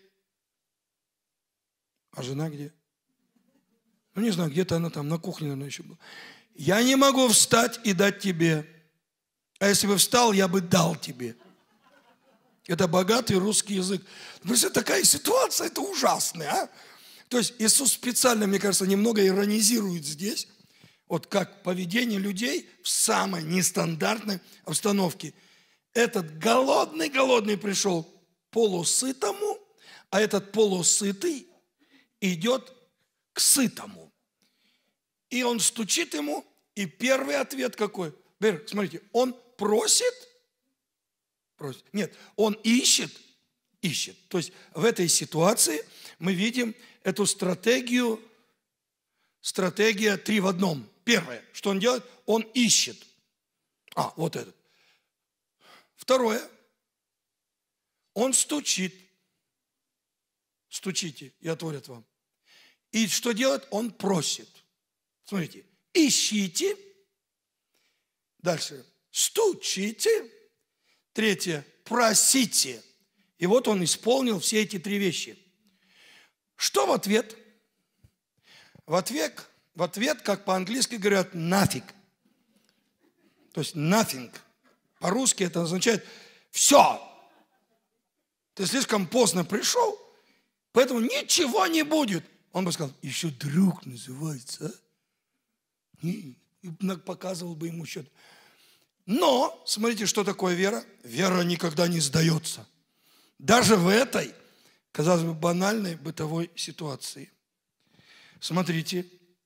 А жена где? Ну, не знаю, где-то она там на кухне, наверное, еще была. Я не могу встать и дать тебе. А если бы встал, я бы дал тебе. Это богатый русский язык. Друзья, такая ситуация, это ужасная. А? То есть Иисус специально, мне кажется, немного иронизирует здесь. Вот как поведение людей в самой нестандартной обстановке. Этот голодный-голодный пришел к полусытому, а этот полусытый идет к сытому. И он стучит ему, и первый ответ какой? Смотрите, он просит, просит. Нет, он ищет, ищет. То есть в этой ситуации мы видим эту стратегию, стратегия три в одном. Первое, что он делает, он ищет. А, вот этот. Второе, он стучит. Стучите, и отворят вам. И что делает? Он просит. Смотрите, ищите. Дальше, стучите. Третье, просите. И вот он исполнил все эти три вещи. Что в ответ? В ответ, в ответ, как по-английски говорят, нафиг. То есть nothing. По-русски это означает все. Ты слишком поздно пришел, поэтому ничего не будет. Он бы сказал, еще друг называется. И показывал бы ему счет. Но, смотрите, что такое вера. Вера никогда не сдается. Даже в этой, казалось бы, банальной бытовой ситуации. Смотрите,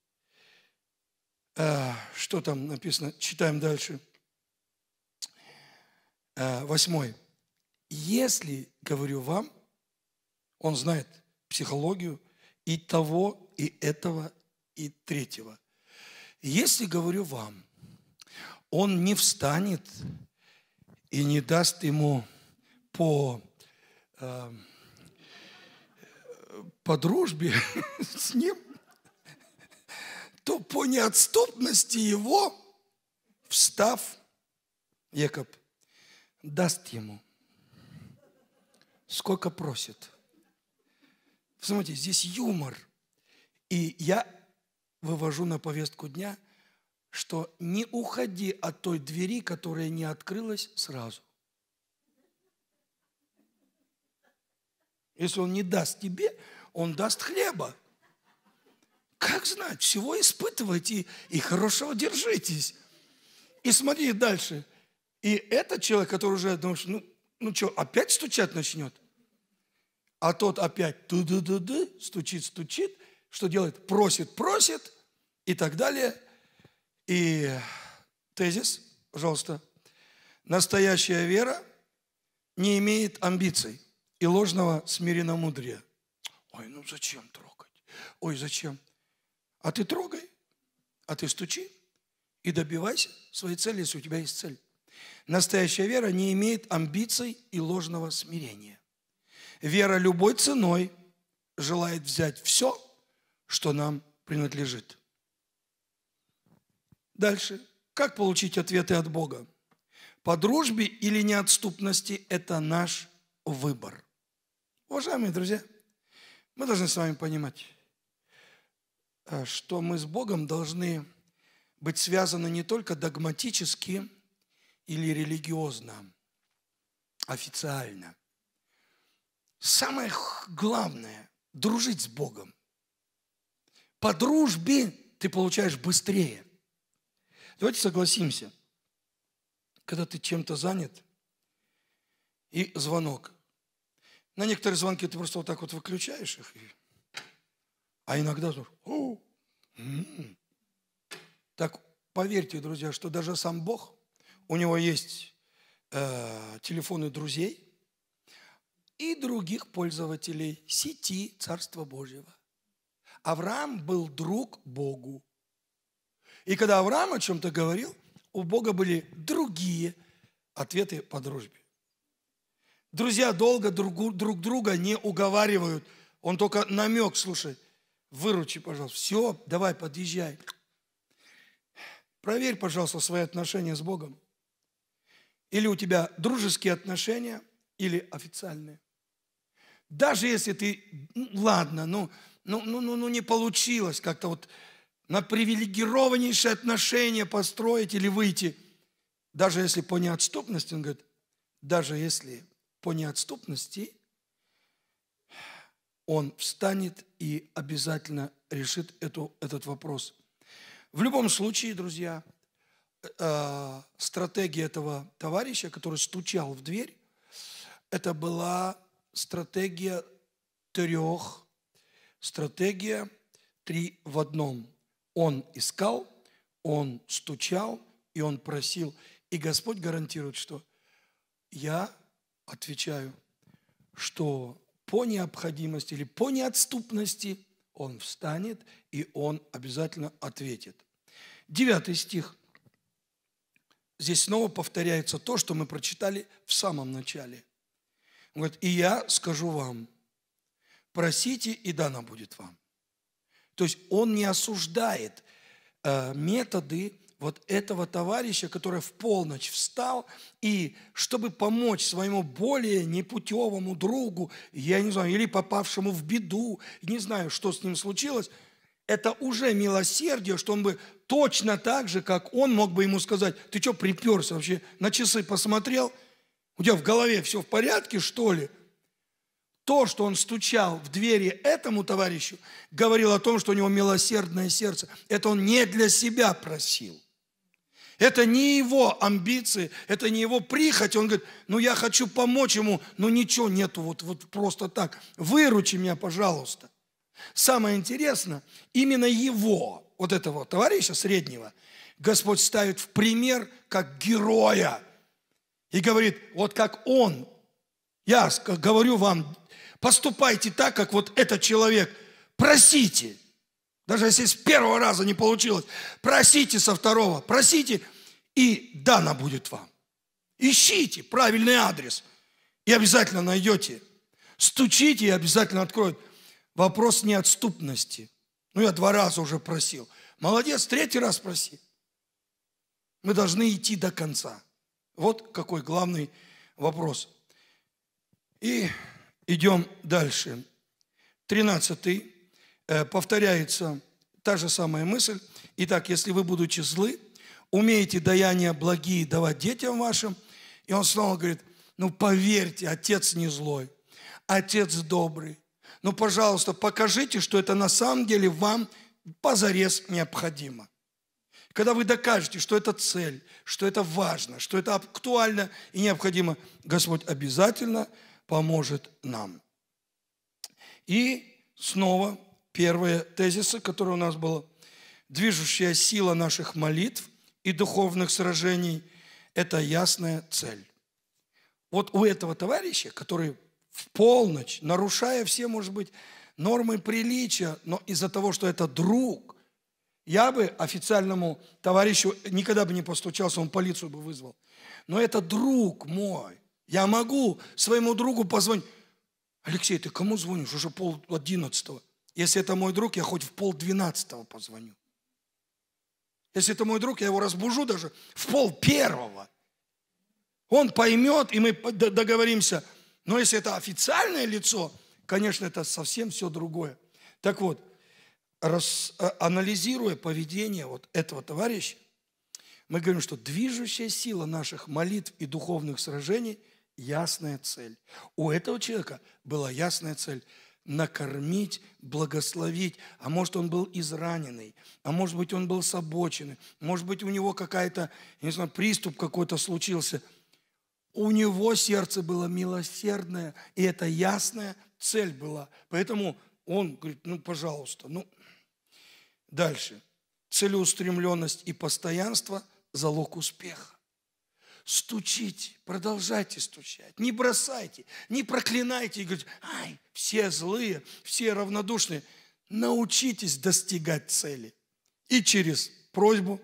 что там написано. Читаем дальше. Восьмой. Если, говорю вам, он знает психологию и того, и этого, и третьего. Если, говорю вам, он не встанет и не даст ему по, э, по дружбе с ним, то по неотступности его, встав, Яков даст ему, сколько просит. Смотрите, здесь юмор. И я вывожу на повестку дня, что не уходи от той двери, которая не открылась сразу. Если он не даст тебе, он даст хлеба. Как знать, всего испытывайте и хорошего держитесь. И смотри дальше. И этот человек, который уже думает, ну, ну что, опять стучать начнет? А тот опять ду-ду-ду-ду, стучит, стучит. Что делает? Просит, просит и так далее. И тезис, пожалуйста. Настоящая вера не имеет амбиций и ложного смиренномудрия. Ой, ну зачем трогать? Ой, зачем? А ты трогай, а ты стучи и добивайся своей цели, если у тебя есть цель. Настоящая вера не имеет амбиций и ложного смирения. Вера любой ценой желает взять все, что нам принадлежит. Дальше. Как получить ответы от Бога? По дружбе или неотступности – это наш выбор. Уважаемые друзья, мы должны с вами понимать, что мы с Богом должны быть связаны не только догматически или религиозно, официально. Самое главное – дружить с Богом. По дружбе ты получаешь быстрее. Давайте согласимся, когда ты чем-то занят, и звонок. На некоторые звонки ты просто вот так вот выключаешь их, а иногда о, м-м. Так поверьте, друзья, что даже сам Бог, у него есть э, телефоны друзей и других пользователей сети Царства Божьего. Авраам был друг Богу. И когда Авраам о чем-то говорил, у Бога были другие ответы по дружбе. Друзья долго друг, друг друга не уговаривают. Он только намек, слушай, выручи, пожалуйста. Все, давай, подъезжай. Проверь, пожалуйста, свои отношения с Богом. Или у тебя дружеские отношения, или официальные. Даже если ты, ну, ладно, ну, ну, ну, ну, ну не получилось как-то вот на привилегированнейшие отношения построить или выйти. даже если по неотступности, он говорит, даже если по неотступности, он встанет и обязательно решит эту, этот вопрос. В любом случае, друзья, э, стратегия этого товарища, который стучал в дверь, это была стратегия трех, стратегия три в одном. Он искал, он стучал, и он просил. И Господь гарантирует, что я отвечаю, что по необходимости или по неотступности он встанет, и он обязательно ответит. Девятый стих. Здесь снова повторяется то, что мы прочитали в самом начале. Он говорит, и я скажу вам, просите, и дано будет вам. То есть он не осуждает э, методы вот этого товарища, который в полночь встал, и чтобы помочь своему более непутевому другу, я не знаю, или попавшему в беду, не знаю, что с ним случилось, это уже милосердие, что он бы точно так же, как он мог бы ему сказать, ты что приперся вообще, на часы посмотрел, у тебя в голове все в порядке, что ли? То, что он стучал в двери этому товарищу, говорило о том, что у него милосердное сердце. Это он не для себя просил. Это не его амбиции, это не его прихоть. Он говорит, ну я хочу помочь ему, но ничего нету, вот, вот просто так. Выручи меня, пожалуйста. Самое интересное, именно его, вот этого товарища среднего, Господь ставит в пример как героя. И говорит, вот как он, я говорю вам, поступайте так, как вот этот человек, просите. Даже если с первого раза не получилось, просите со второго, просите, и дано будет вам. Ищите правильный адрес, и обязательно найдете. Стучите, и обязательно откроют. Вопрос неотступности. Ну, я два раза уже просил. Молодец, третий раз проси. Мы должны идти до конца. Вот какой главный вопрос. И идем дальше. Тринадцатый. Повторяется та же самая мысль. Итак, если вы, будучи злы, умеете даяния благие давать детям вашим, и он снова говорит, ну поверьте, Отец не злой, Отец добрый. Ну, пожалуйста, покажите, что это на самом деле вам позарез необходимо. Когда вы докажете, что это цель, что это важно, что это актуально и необходимо, Господь обязательно поможет нам. И снова первые тезисы, которые у нас было. Движущая сила наших молитв и духовных сражений – это ясная цель. Вот у этого товарища, который в полночь, нарушая все, может быть, нормы приличия, но из-за того, что это друг, я бы официальному товарищу никогда бы не постучался, он полицию бы вызвал. Но это друг мой. Я могу своему другу позвонить. Алексей, ты кому звонишь? Уже пол одиннадцатого. Если это мой друг, я хоть в пол двенадцатого позвоню. Если это мой друг, я его разбужу даже в пол первого. Он поймет, и мы договоримся. Но если это официальное лицо, конечно, это совсем все другое. Так вот, Рас, анализируя поведение вот этого товарища, мы говорим, что движущая сила наших молитв и духовных сражений – ясная цель. У этого человека была ясная цель – накормить, благословить. А может, он был израненный, а может быть, он был собоченный, может быть, у него какая-то, не знаю, приступ какой-то случился. У него сердце было милосердное, и это ясная цель была. Поэтому он говорит, ну, пожалуйста, ну, дальше. Целеустремленность и постоянство – залог успеха. Стучите, продолжайте стучать, не бросайте, не проклинайте и говорите, ай, все злые, все равнодушные. Научитесь достигать цели. И через просьбу,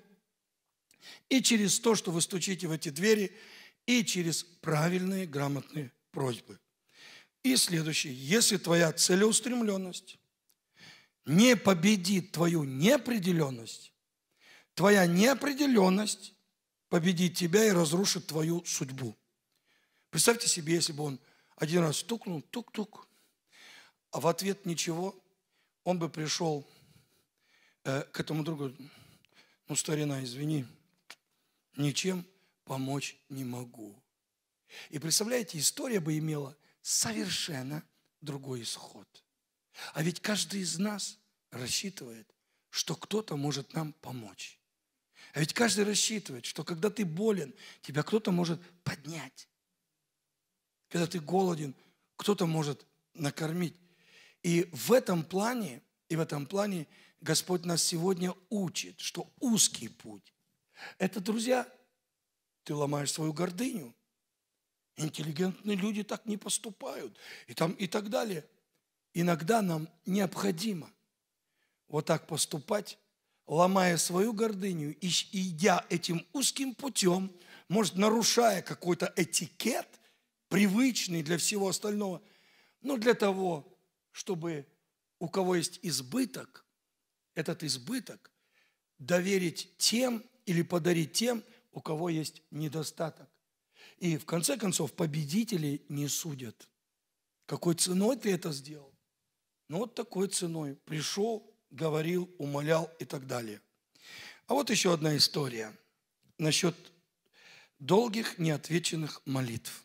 и через то, что вы стучите в эти двери, и через правильные, грамотные просьбы. И следующее, если твоя целеустремленность не победит твою неопределенность, твоя неопределенность победит тебя и разрушит твою судьбу. Представьте себе, если бы он один раз стукнул, тук-тук, а в ответ ничего, он бы пришел э, к этому другу, ну, старина, извини, ничем помочь не могу. И представляете, история бы имела совершенно другой исход. А ведь каждый из нас рассчитывает, что кто-то может нам помочь. А ведь каждый рассчитывает, что когда ты болен, тебя кто-то может поднять. Когда ты голоден, кто-то может накормить. И в этом плане, и в этом плане Господь нас сегодня учит, что узкий путь – это, друзья, ты ломаешь свою гордыню. Интеллигентные люди так не поступают. И, там, и так далее. Иногда нам необходимо вот так поступать, ломая свою гордыню, и идя этим узким путем, может, нарушая какой-то этикет, привычный для всего остального, но для того, чтобы у кого есть избыток, этот избыток доверить тем или подарить тем, у кого есть недостаток. И в конце концов победителей не судят. Какой ценой ты это сделал? Ну вот такой ценой. Пришел, говорил, умолял и так далее. А вот еще одна история насчет долгих неотвеченных молитв.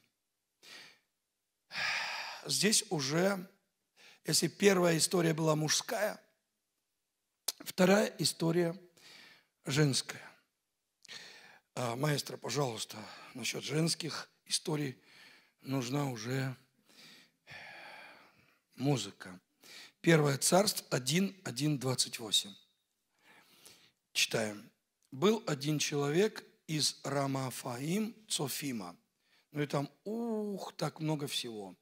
Здесь уже, если первая история была мужская, вторая история женская. А, маэстро, пожалуйста, насчет женских историй нужна уже музыка. Первое Царств один, один, двадцать восемь. Читаем. Был один человек из Рамафаим Цофима. Ну и там, ух, так много всего.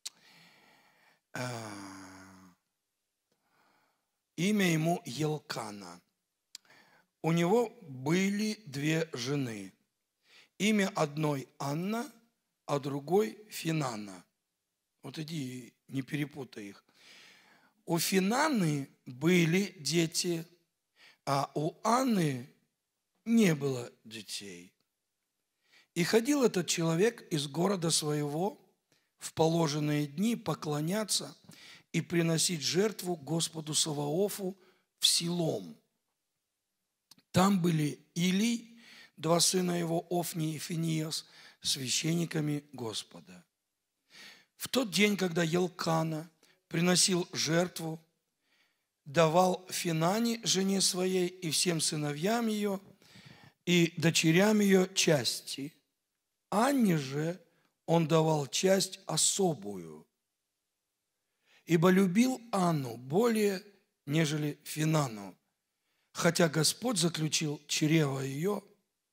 Имя ему Елкана. У него были две жены. Имя одной Анна, а другой Финана. Вот иди, не перепутай их. У Финаны были дети, а у Анны не было детей. И ходил этот человек из города своего в положенные дни поклоняться и приносить жертву Господу Саваофу в Силом. Там были Илий, два сына его, Офни и Финиас, священниками Господа. В тот день, когда Елкана приносил жертву, давал Финане, жене своей, и всем сыновьям ее, и дочерям ее части. Анне же он давал часть особую, ибо любил Анну более, нежели Финану, хотя Господь заключил чрево ее.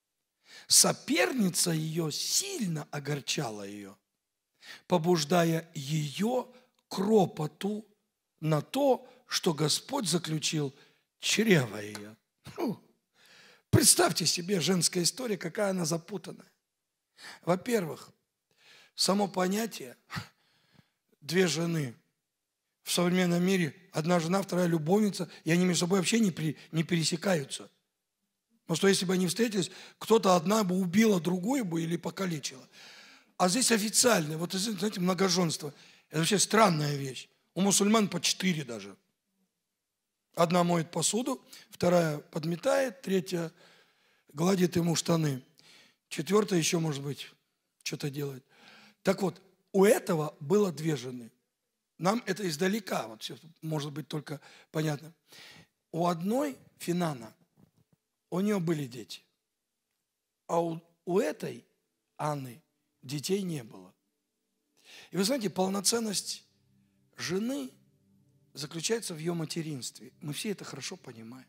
Соперница ее сильно огорчала ее, побуждая ее к ропоту на то, что Господь заключил чрево ее. Фу. Представьте себе женская история, какая она запутанная. Во-первых, само понятие «две жены» в современном мире, одна жена, вторая любовница, и они между собой вообще не, при, не пересекаются. Потому что если бы они встретились, кто-то одна бы убила другую бы или покалечила. А здесь официально, вот знаете, многоженство, это вообще странная вещь. У мусульман по четыре даже. Одна моет посуду, вторая подметает, третья гладит ему штаны. Четвертая еще, может быть, что-то делает. Так вот, у этого было две жены. Нам это издалека, вот все может быть только понятно. У одной, Финана, у нее были дети. А у, у этой, Анны, детей не было. И вы знаете, полноценность жены заключается в ее материнстве. Мы все это хорошо понимаем.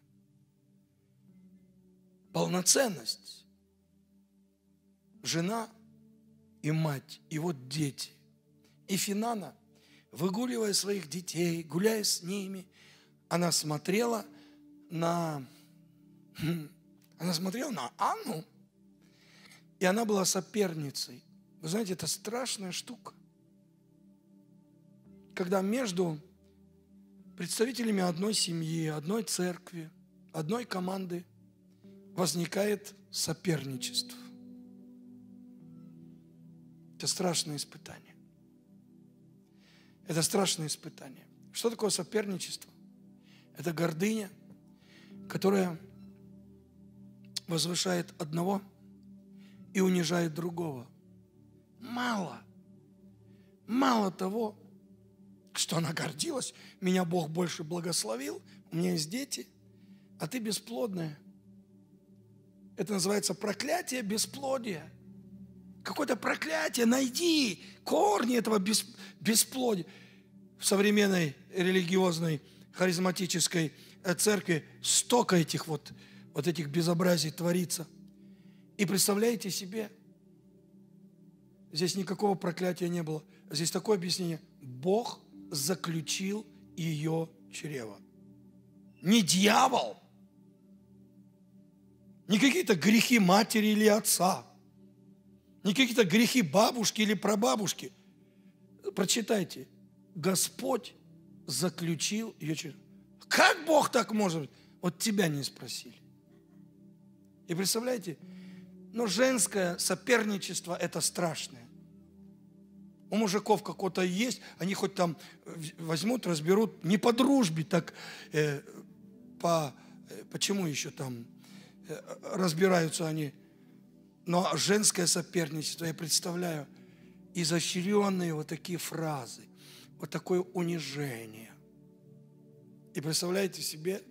Полноценность. Жена и мать, и вот дети. И Финана, выгуливая своих детей, гуляя с ними, она смотрела на, она смотрела на Анну, и она была соперницей. Вы знаете, это страшная штука. Когда между представителями одной семьи, одной церкви, одной команды возникает соперничество. Это страшное испытание. Это страшное испытание. Что такое соперничество? Это гордыня, которая возвышает одного и унижает другого. Мало. Мало того, что она гордилась, меня Бог больше благословил, у меня есть дети, а ты бесплодная. Это называется проклятие бесплодия. Какое-то проклятие, найди корни этого бес, бесплодия. В современной религиозной харизматической церкви столько этих вот, вот этих безобразий творится. И представляете себе, здесь никакого проклятия не было. Здесь такое объяснение. Бог заключил ее чрево. Не дьявол, не какие-то грехи матери или отца, не какие-то грехи бабушки или прабабушки. Прочитайте. Господь заключил ее чрево. Как Бог так может? Вот тебя не спросили. И представляете, но женское соперничество – это страшное. У мужиков какое-то есть, они хоть там возьмут, разберут, не по дружбе, так э, по, э, почему еще там э, разбираются они. Но женское соперничество, я представляю, изощренные вот такие фразы, вот такое унижение. И представляете себе,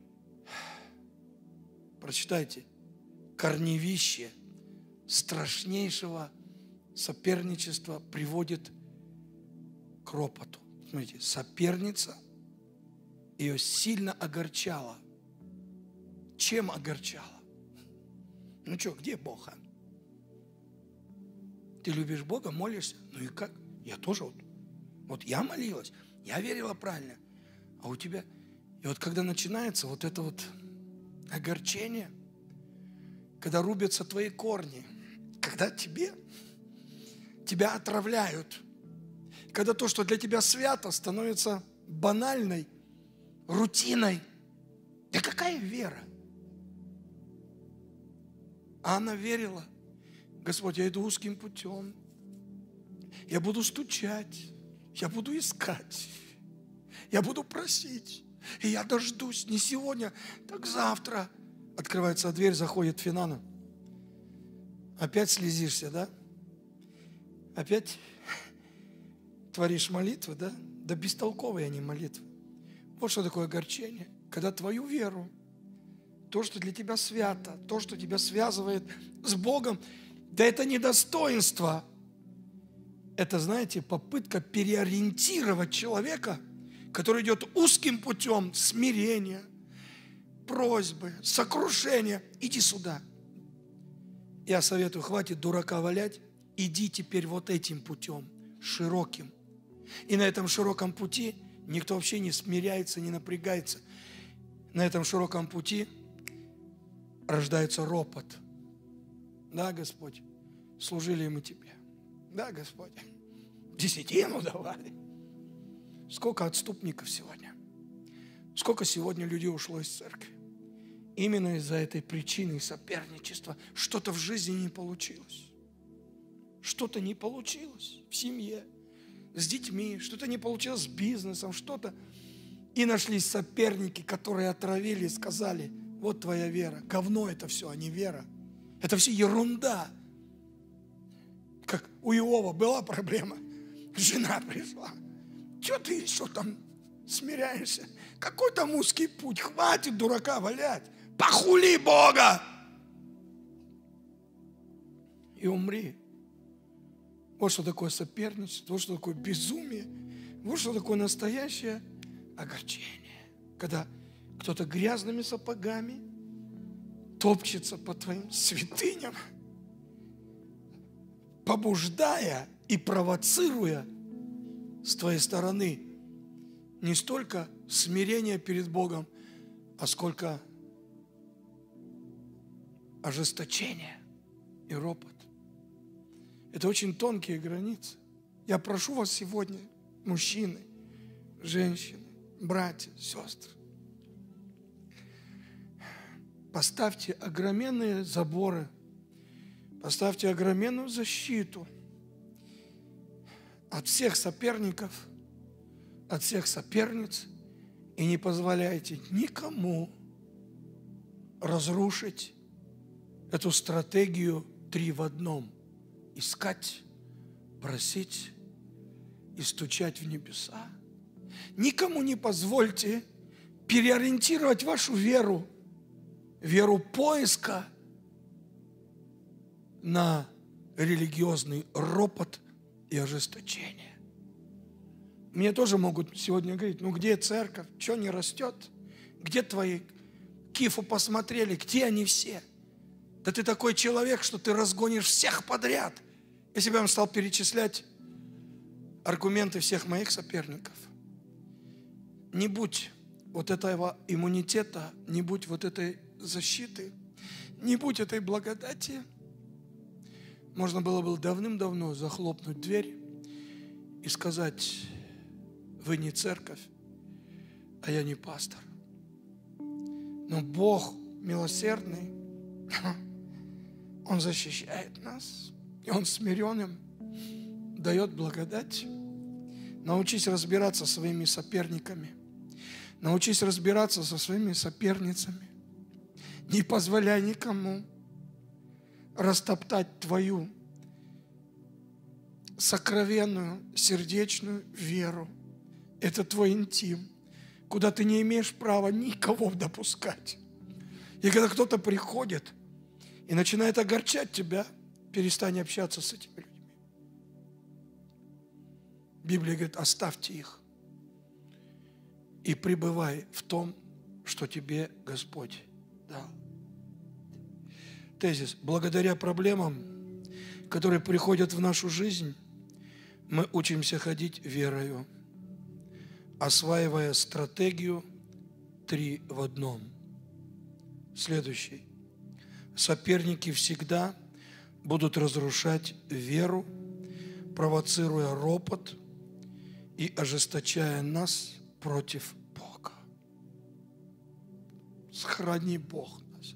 прочитайте, корневище страшнейшего соперничества приводит к ропоту. Смотрите, соперница ее сильно огорчала. Чем огорчала? Ну что, где Бог? А? Ты любишь Бога, молишься? Ну и как? Я тоже вот. Вот я молилась, я верила правильно. А у тебя... И вот когда начинается вот это вот огорчение, когда рубятся твои корни, когда тебе, тебя отравляют, когда то, что для тебя свято, становится банальной, рутиной. Да какая вера? А она верила. Господь, я иду узким путем. Я буду стучать. Я буду искать. Я буду просить. И я дождусь не сегодня, так завтра. Открывается дверь, заходит Финана. Опять слезишься, да? Опять творишь молитвы, да? Да бестолковые они молитвы. Вот что такое огорчение. Когда твою веру, то, что для тебя свято, то, что тебя связывает с Богом, да это не достоинство. Это, знаете, попытка переориентировать человека, который идет узким путем смирения, просьбы, сокрушения. Иди сюда. Я советую, хватит дурака валять, иди теперь вот этим путем, широким. И на этом широком пути никто вообще не смиряется, не напрягается. На этом широком пути рождается ропот. Да, Господь, служили мы Тебе. Да, Господь, десятину давали. Сколько отступников сегодня? Сколько сегодня людей ушло из церкви? Именно из-за этой причины соперничества что-то в жизни не получилось. Что-то не получилось в семье, с детьми, что-то не получилось с бизнесом, что-то. И нашлись соперники, которые отравили и сказали, вот твоя вера. Говно это все, а не вера. Это все ерунда. Как у Иова была проблема. Жена пришла. Что ты еще там смиряешься? Какой там узкий путь? Хватит дурака валять. Похули Бога. И умри. Вот что такое соперничество, вот что такое безумие, вот что такое настоящее огорчение. Когда кто-то грязными сапогами топчется по твоим святыням, побуждая и провоцируя с твоей стороны не столько смирение перед Богом, а сколько ожесточение и ропот. Это очень тонкие границы. Я прошу вас сегодня, мужчины, женщины, братья, сестры, поставьте огроменные заборы, поставьте огроменную защиту от всех соперников, от всех соперниц и не позволяйте никому разрушить эту стратегию три в одном. Искать, просить и стучать в небеса. Никому не позвольте переориентировать вашу веру, веру поиска, на религиозный ропот и ожесточение. Мне тоже могут сегодня говорить: ну где церковь, что не растет? Где твои кифу посмотрели, где они все? Да ты такой человек, что ты разгонишь всех подряд. Если бы я вам стал перечислять аргументы всех моих соперников, не будь вот этого иммунитета, не будь вот этой защиты, не будь этой благодати, можно было бы давным-давно захлопнуть дверь и сказать: вы не церковь, а я не пастор. Но Бог милосердный, Он защищает нас, и Он смиренным дает благодать. Научись разбираться со своими соперниками, научись разбираться со своими соперницами. Не позволяй никому растоптать твою сокровенную, сердечную веру. Это твой интим, куда ты не имеешь права никого допускать. И когда кто-то приходит и начинает огорчать тебя, перестань общаться с этими людьми. Библия говорит: оставьте их и пребывай в том, что тебе Господь дал. Тезис: благодаря проблемам, которые приходят в нашу жизнь, мы учимся ходить верою, осваивая стратегию три в одном. Следующий. Соперники всегда будут разрушать веру, провоцируя ропот и ожесточая нас против Бога. Сохрани Бог нас.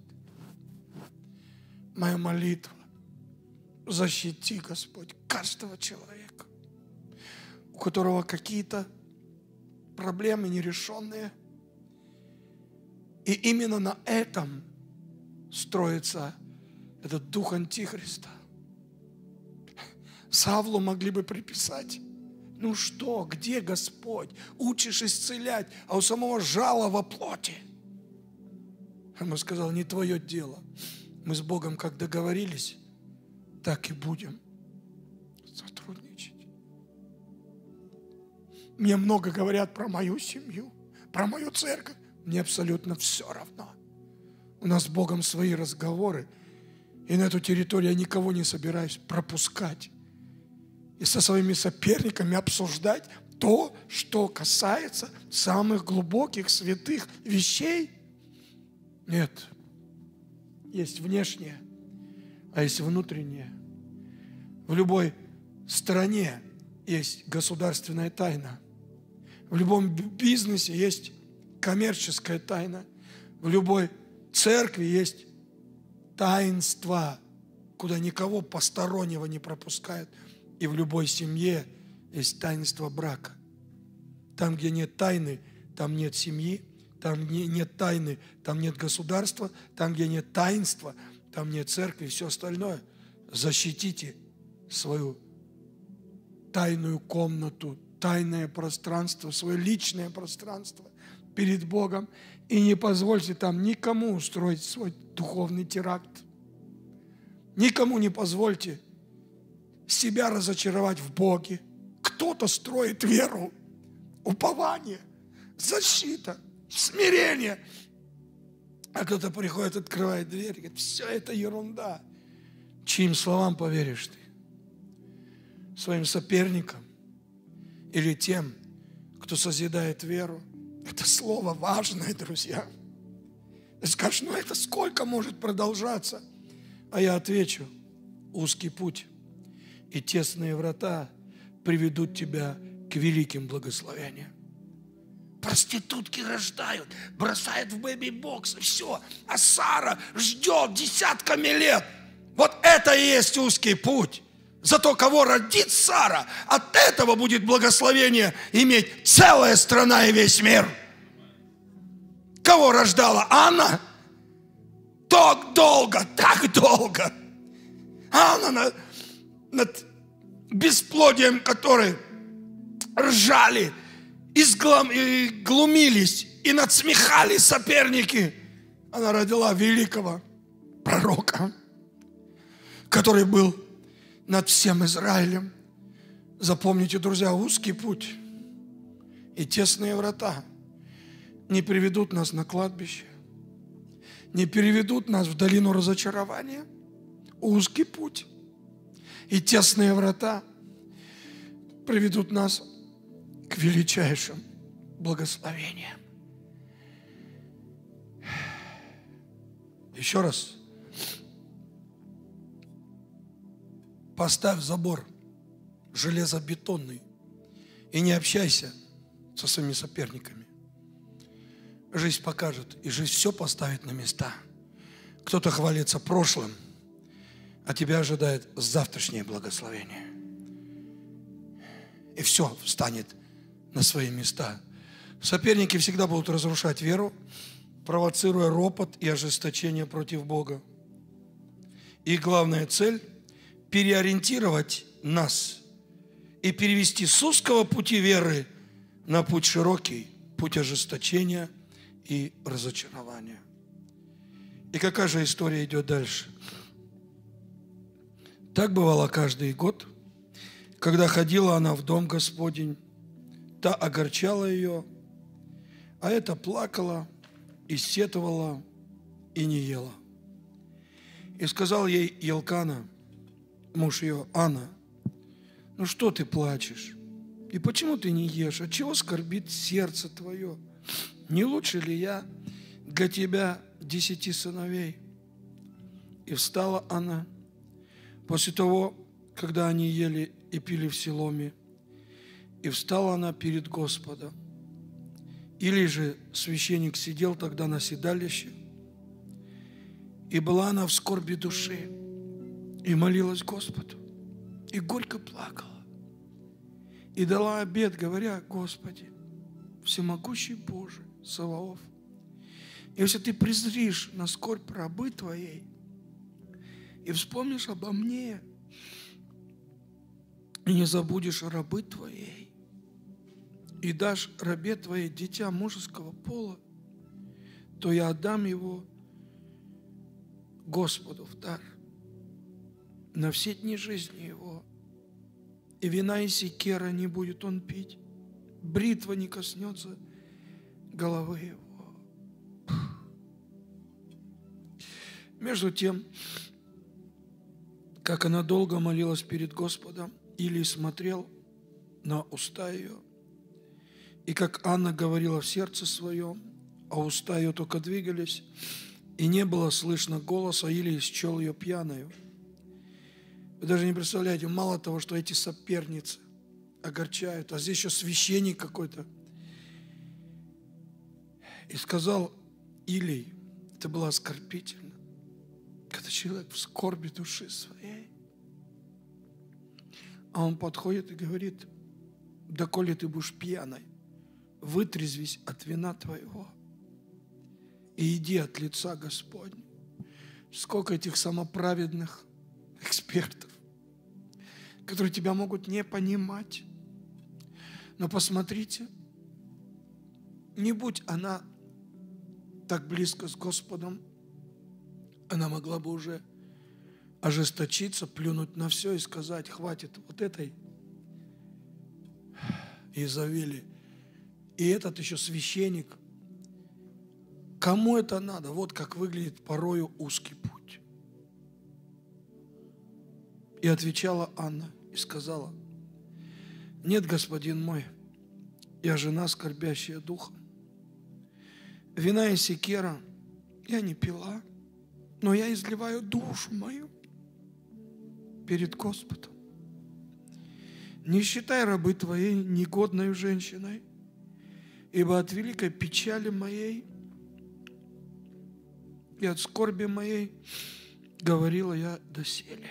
Моя молитва: защити, Господь, каждого человека, у которого какие-то проблемы нерешенные. И именно на этом строится этот дух Антихриста. Савлу могли бы приписать: ну что, где Господь? Учишь исцелять, а у самого жало во плоти. Ему сказал: не твое дело. Мы с Богом как договорились, так и будем сотрудничать. Мне много говорят про мою семью, про мою церковь. Мне абсолютно все равно. У нас с Богом свои разговоры, и на эту территорию я никого не собираюсь пропускать. И со своими соперниками обсуждать то, что касается самых глубоких, святых вещей. Нет. Есть внешнее, а есть внутреннее. В любой стране есть государственная тайна. В любом бизнесе есть коммерческая тайна. В любой церкви есть таинство, куда никого постороннего не пропускают. И в любой семье есть таинство брака. Там, где нет тайны, там нет семьи. Там где нет тайны, там нет государства. Там, где нет таинства, там нет церкви и все остальное. Защитите свою тайную комнату, тайное пространство, свое личное пространство перед Богом. И не позвольте там никому устроить свой духовный теракт. Никому не позвольте себя разочаровать в Боге. Кто-то строит веру, упование, защита, смирение. А кто-то приходит, открывает дверь и говорит: все это ерунда. Чьим словам поверишь ты? Своим соперникам или тем, кто созидает веру? Это слово важное, друзья. Ты скажешь: ну это сколько может продолжаться? А я отвечу: узкий путь и тесные врата приведут тебя к великим благословениям. Проститутки рождают, бросают в бэби-бокс, и все. А Сара ждет десятками лет. Вот это и есть узкий путь. Зато кого родит Сара, от этого будет благословение иметь целая страна и весь мир. Кого рождала Анна? Так долго, так долго. Анна над, над бесплодием, которые ржали, и, сглом, и глумились, и надсмехались соперники. Она родила великого пророка, который был над всем Израилем. Запомните, друзья, узкий путь и тесные врата не приведут нас на кладбище, не переведут нас в долину разочарования. Узкий путь и тесные врата приведут нас к величайшим благословениям. Еще раз. Поставь забор железобетонный и не общайся со своими соперниками. Жизнь покажет, и жизнь все поставит на места. Кто-то хвалится прошлым, а тебя ожидает завтрашнее благословение. И все встанет на свои места. Соперники всегда будут разрушать веру, провоцируя ропот и ожесточение против Бога. И главная цель – переориентировать нас и перевести с узкого пути веры на путь широкий, путь ожесточения и разочарования. И какая же история идет дальше? Так бывало каждый год, когда ходила она в дом Господень, та огорчала ее, а эта плакала и сетовала и не ела. И сказал ей Елкана, муж ее, Анна, ну что ты плачешь? И почему ты не ешь? От чего скорбит сердце твое? Не лучше ли я для тебя десяти сыновей? И встала она после того, когда они ели и пили в Силоме, и встала она перед Господом. Или же священник сидел тогда на седалище, и была она в скорби души, и молилась Господу, и горько плакала, и дала обет, говоря, Господи, всемогущий Боже, Саваоф, если Ты презришь на скорбь рабы Твоей и вспомнишь обо мне, и не забудешь о рабы Твоей, и дашь рабе Твоей дитя мужеского пола, то я отдам его Господу в дар на все дни жизни его. И вина и секера не будет он пить, бритва не коснется головы его. Между тем, как она долго молилась перед Господом, Илий смотрел на уста ее, и как Анна говорила в сердце своем, а уста ее только двигались, и не было слышно голоса, Илий счел ее пьяною. Вы даже не представляете, мало того, что эти соперницы огорчают, а здесь еще священник какой-то. И сказал Илий, это было оскорбительно, когда человек в скорби души своей, а он подходит и говорит, доколе ты будешь пьяной, вытрезвись от вина твоего и иди от лица Господня. Сколько этих самоправедных экспертов, которые тебя могут не понимать. Но посмотрите, не будь она так близко с Господом, она могла бы уже ожесточиться, плюнуть на все и сказать, хватит вот этой Изавели. И этот еще священник. Кому это надо? Вот как выглядит порою узкий путь. И отвечала Анна и сказала, нет, господин мой, я жена, скорбящая духом. Вина и секера я не пила, но я изливаю душу мою перед Господом. Не считай рабы твоей негодной женщиной, ибо от великой печали моей и от скорби моей говорила я доселе.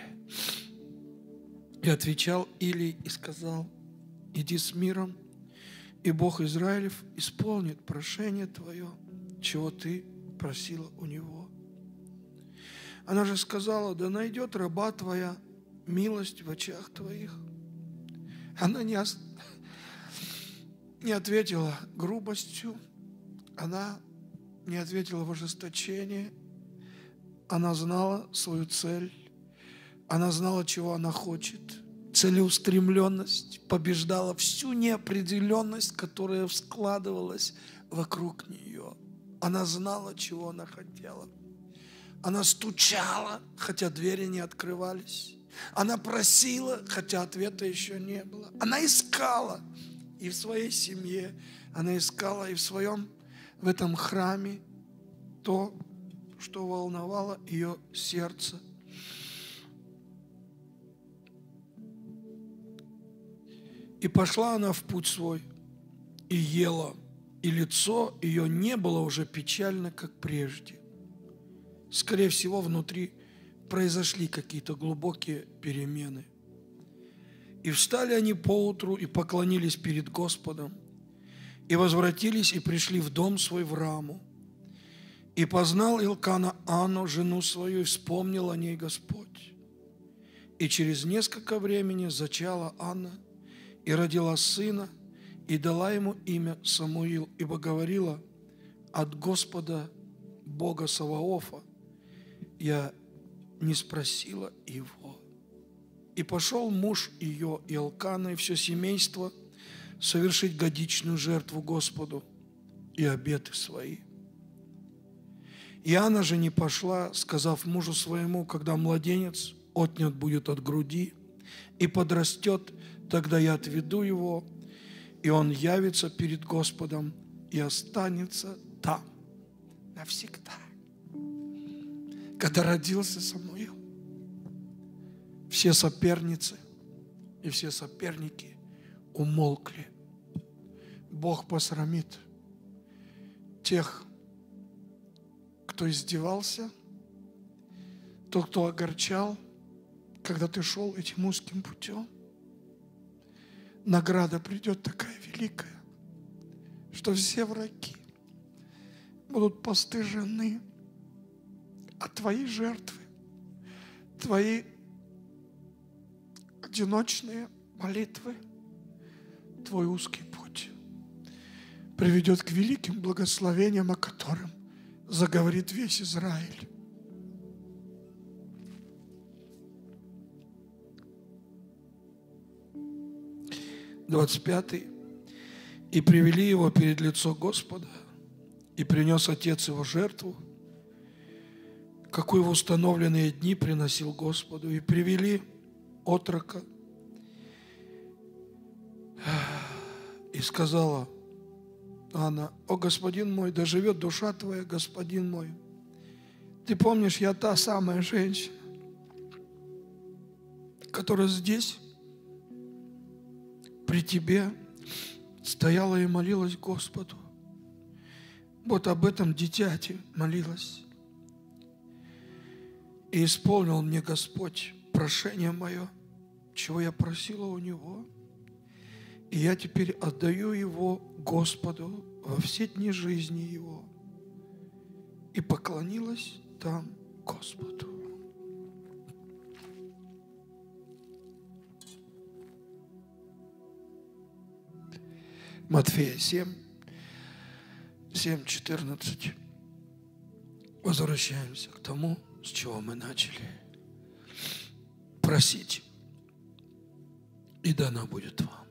И отвечал Илий и сказал, иди с миром, и Бог Израилев исполнит прошение твое, чего ты просила у него. Она же сказала: да найдет раба твоя милость в очах твоих. Она не, ос... не ответила грубостью, она не ответила в ожесточении. Она знала свою цель, она знала, чего она хочет. Целеустремленность побеждала всю неопределенность, которая складывалась вокруг нее. Она знала, чего она хотела. Она стучала, хотя двери не открывались. Она просила, хотя ответа еще не было. Она искала и в своей семье, она искала и в своем, в этом храме то, что волновало ее сердце. И пошла она в путь свой, и ела, и лицо ее не было уже печально, как прежде. Скорее всего, внутри произошли какие-то глубокие перемены. И встали они поутру и поклонились перед Господом, и возвратились и пришли в дом свой в Раму. И познал Илкана Анну, жену свою, и вспомнил о ней Господь. И через несколько времени зачала Анна, и родила сына, и дала ему имя Самуил, ибо говорила: от Господа Бога Саваофа я не спросила его. И пошел муж ее, Илкана, и все семейство совершить годичную жертву Господу и обеты свои. И Анна же не пошла, сказав мужу своему: когда младенец отнят будет от груди и подрастет, тогда я отведу его, и он явится перед Господом и останется там навсегда. Когда родился Самуил, все соперницы и все соперники умолкли. Бог посрамит тех, кто издевался, тот, кто огорчал, когда ты шел этим узким путем. Награда придет такая великая, что все враги будут постыжены от твоей жертвы, твои одиночные молитвы, твой узкий путь приведет к великим благословениям, о котором заговорит весь Израиль. двадцать пятый. И привели его перед лицо Господа, и принес отец его жертву, какую в установленные дни приносил Господу. И привели отрока, и сказала Анна: о, господин мой, да живет душа твоя, господин мой. Ты помнишь, я та самая женщина, которая здесь при тебе стояла и молилась Господу. Вот об этом дитяти молилась. И исполнил мне Господь прошение мое, чего я просила у Него. И я теперь отдаю его Господу во все дни жизни его. И поклонилась там Господу. Матфея семь, семь, четырнадцать. Возвращаемся к тому, с чего мы начали. Просите, и дано будет вам.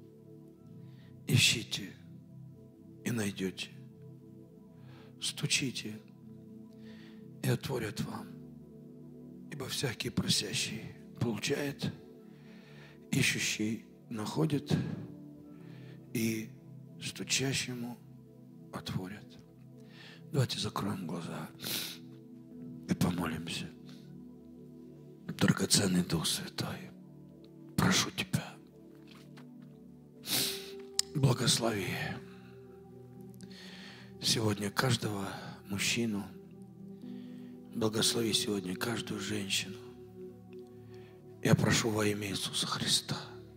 Ищите, и найдете. Стучите, и отворят вам. Ибо всякий просящий получает, ищущий находит, и стучащему отворят. Давайте закроем глаза и помолимся. Драгоценный Дух Святой, прошу Тебя, благослови сегодня каждого мужчину, благослови сегодня каждую женщину. Я прошу во имя Иисуса Христа.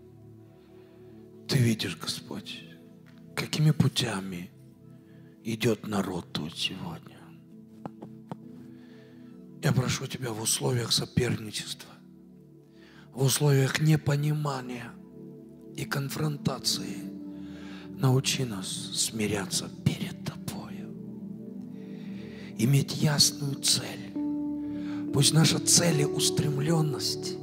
Ты видишь, Господь, какими путями идет народ тут сегодня. Я прошу Тебя в условиях соперничества, в условиях непонимания и конфронтации научи нас смиряться перед Тобою, иметь ясную цель. Пусть наша целеустремленность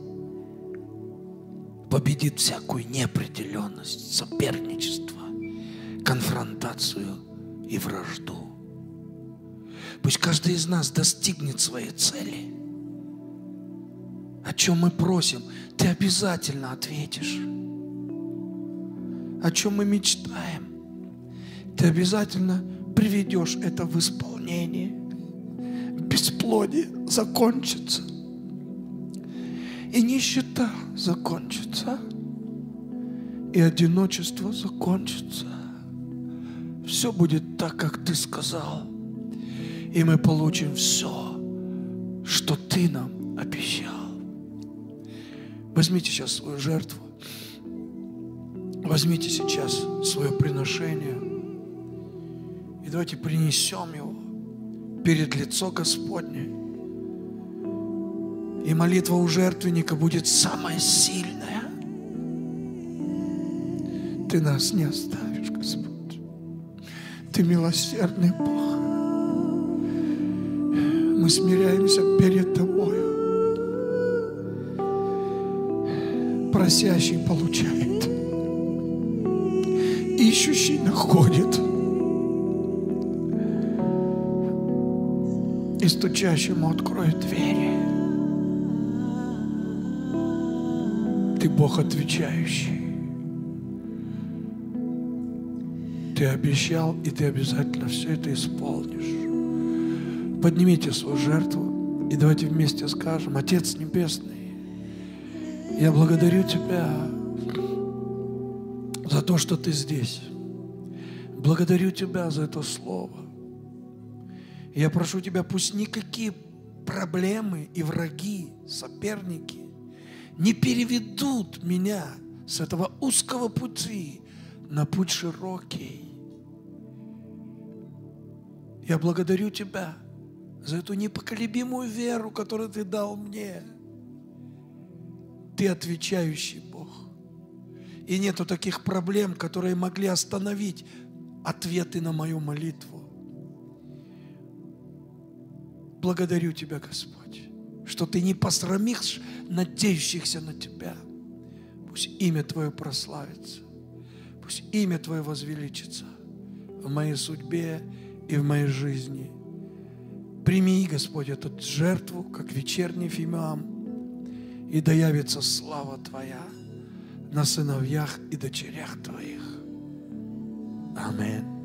победит всякую неопределенность, соперничество, конфронтацию и вражду. Пусть каждый из нас достигнет своей цели. О чем мы просим, Ты обязательно ответишь. О чем мы мечтаем, Ты обязательно приведешь это в исполнение. Бесплодие закончится, и нищета закончится, и одиночество закончится. Все будет так, как Ты сказал, и мы получим все, что Ты нам обещал. Возьмите сейчас свою жертву, возьмите сейчас свое приношение, и давайте принесем его перед лицо Господне. И молитва у жертвенника будет самая сильная. Ты нас не оставишь, Господь. Ты милосердный Бог. Мы смиряемся перед Тобою. Просящий получает, ищущий находит, и стучащему откроет двери. Ты Бог отвечающий. Ты обещал, и Ты обязательно все это исполнишь. Поднимите свою жертву, и давайте вместе скажем: Отец Небесный, я благодарю Тебя за то, что Ты здесь. Благодарю Тебя за это слово. Я прошу Тебя, пусть никакие проблемы и враги, соперники не переведут меня с этого узкого пути на путь широкий. Я благодарю Тебя за эту непоколебимую веру, которую Ты дал мне. Ты отвечающий Бог. И нету таких проблем, которые могли остановить ответы на мою молитву. Благодарю Тебя, Господь, что Ты не посрамишь надеющихся на Тебя. Пусть имя Твое прославится, пусть имя Твое возвеличится в моей судьбе и в моей жизни. Прими, Господь, эту жертву, как вечерний фимиам, и да явится слава Твоя на сыновьях и дочерях Твоих. Аминь.